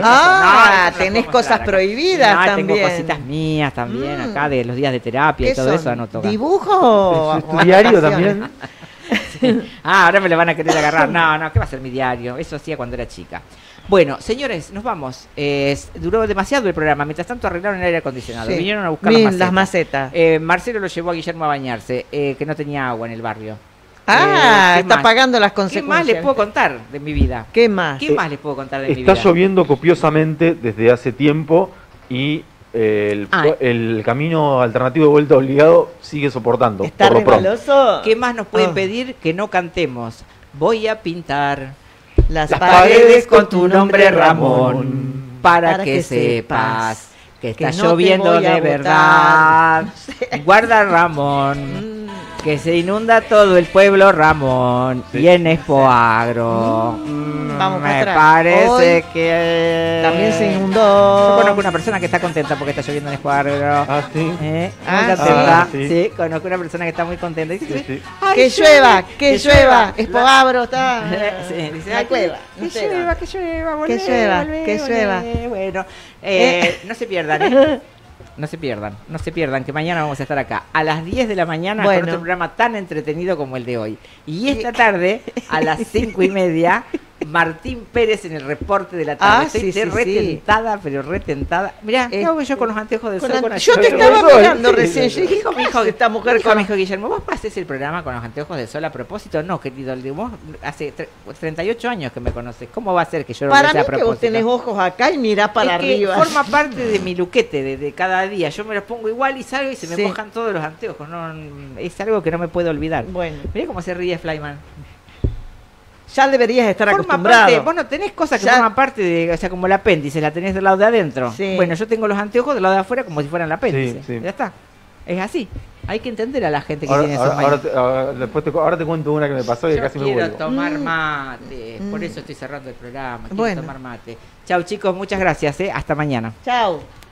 B: Ah, no, tenés cosas prohibidas
A: no,
B: también.
A: Tengo cositas mías también mm. acá de los días de terapia y todo
B: son?
A: eso anoto acá.
B: ¿Dibujo?
I: ¿Es tu diario también?
A: Sí. Ah, ahora me lo van a querer agarrar. No, no, ¿qué va a ser mi diario? Eso hacía cuando era chica. Bueno, señores, nos vamos. Eh, duró demasiado el programa. Mientras tanto arreglaron el aire acondicionado. Sí. Vinieron a buscar
B: Bien,
A: las macetas.
B: Las macetas.
A: Eh, Marcelo lo llevó a Guillermo a bañarse, eh, que no tenía agua en el barrio.
B: Ah,
A: eh,
B: está
A: más?
B: pagando las
A: ¿Qué
B: consecuencias.
A: más les puedo contar de mi vida?
B: ¿Qué más?
A: ¿Qué más les puedo contar de mi
I: Está
A: vida?
I: Está lloviendo copiosamente desde hace tiempo y el, ah. el camino alternativo de vuelta obligado sigue soportando.
B: ¿Está resbaloso?
A: ¿Qué más nos pueden oh. pedir que no cantemos? Voy a pintar
B: las,
A: las
B: paredes,
A: paredes con tu nombre, Ramón, para, para que, que sepas que está que no lloviendo de verdad. Guarda, Ramón. Que se inunda todo el pueblo, Ramón, sí. Y en Expoagro.
B: Mm, vamos
A: Me
B: atrás.
A: parece
B: Hoy
A: que
B: también se inundó.
A: Yo conozco una persona que está contenta porque está lloviendo en Expoagro.
I: Ah, sí.
A: ¿Eh?
B: Ah,
A: muy contenta.
I: Ah, sí.
A: Sí, conozco una persona que está muy contenta. Dice,
I: sí, sí.
B: Que llueva, que, que llueva. Expoagro está.
A: Sí, dice,
B: la cueva.
A: Que llueva, que llueva, volvé,
B: que llueva,
A: volvé,
B: que llueva.
A: Volvé. Bueno, eh, eh. no se pierdan, ¿eh? No se pierdan, no se pierdan, que mañana vamos a estar acá a las diez de la mañana bueno. con otro programa tan entretenido como el de hoy. Y esta tarde, a las cinco y media, Martín Pérez en el reporte de la tarde.
B: Ah,
A: Estoy
B: sí, sí,
A: retentada, sí. pero retentada. Mirá, ¿qué hago yo con los anteojos del
B: con
A: sol?
B: An...
A: Con
B: yo te estaba mirando sí, recién. Yo dije, mi hijo, esta mujer
A: dijo, con... mi hijo Guillermo, ¿vos haces el programa con los anteojos del sol a propósito? No, querido, vos hace treinta y ocho años que me conoces. ¿Cómo va a ser que yo lo
B: para
A: vea
B: mí
A: a propósito?
B: Que vos tenés ojos acá y mirás para
A: es
B: arriba.
A: Que forma parte de mi luquete de, de cada día. Yo me los pongo igual y salgo y se me sí. mojan todos los anteojos. No, es algo que no me puedo olvidar.
B: Bueno.
A: Mirá cómo se ríe Flyman.
B: Ya deberías estar forma acostumbrado.
A: Parte, vos no tenés cosas que ya. forman parte de, o sea, como el apéndice, la tenés del lado de adentro.
B: Sí.
A: Bueno, yo tengo los anteojos del lado de afuera como si fueran el apéndice.
I: Sí, sí.
A: Ya está. Es así. Hay que entender a la gente que
I: ahora,
A: tiene
I: ahora,
A: esos
I: ahora, te, ahora, después te, ahora te cuento una que me pasó y
A: yo
I: casi me
A: vuelvo.
I: vuelvo.
A: Quiero tomar mate, mm. por eso estoy cerrando el programa. Quiero
B: bueno.
A: tomar mate. Chau chicos, muchas gracias. ¿eh? Hasta mañana.
B: Chau.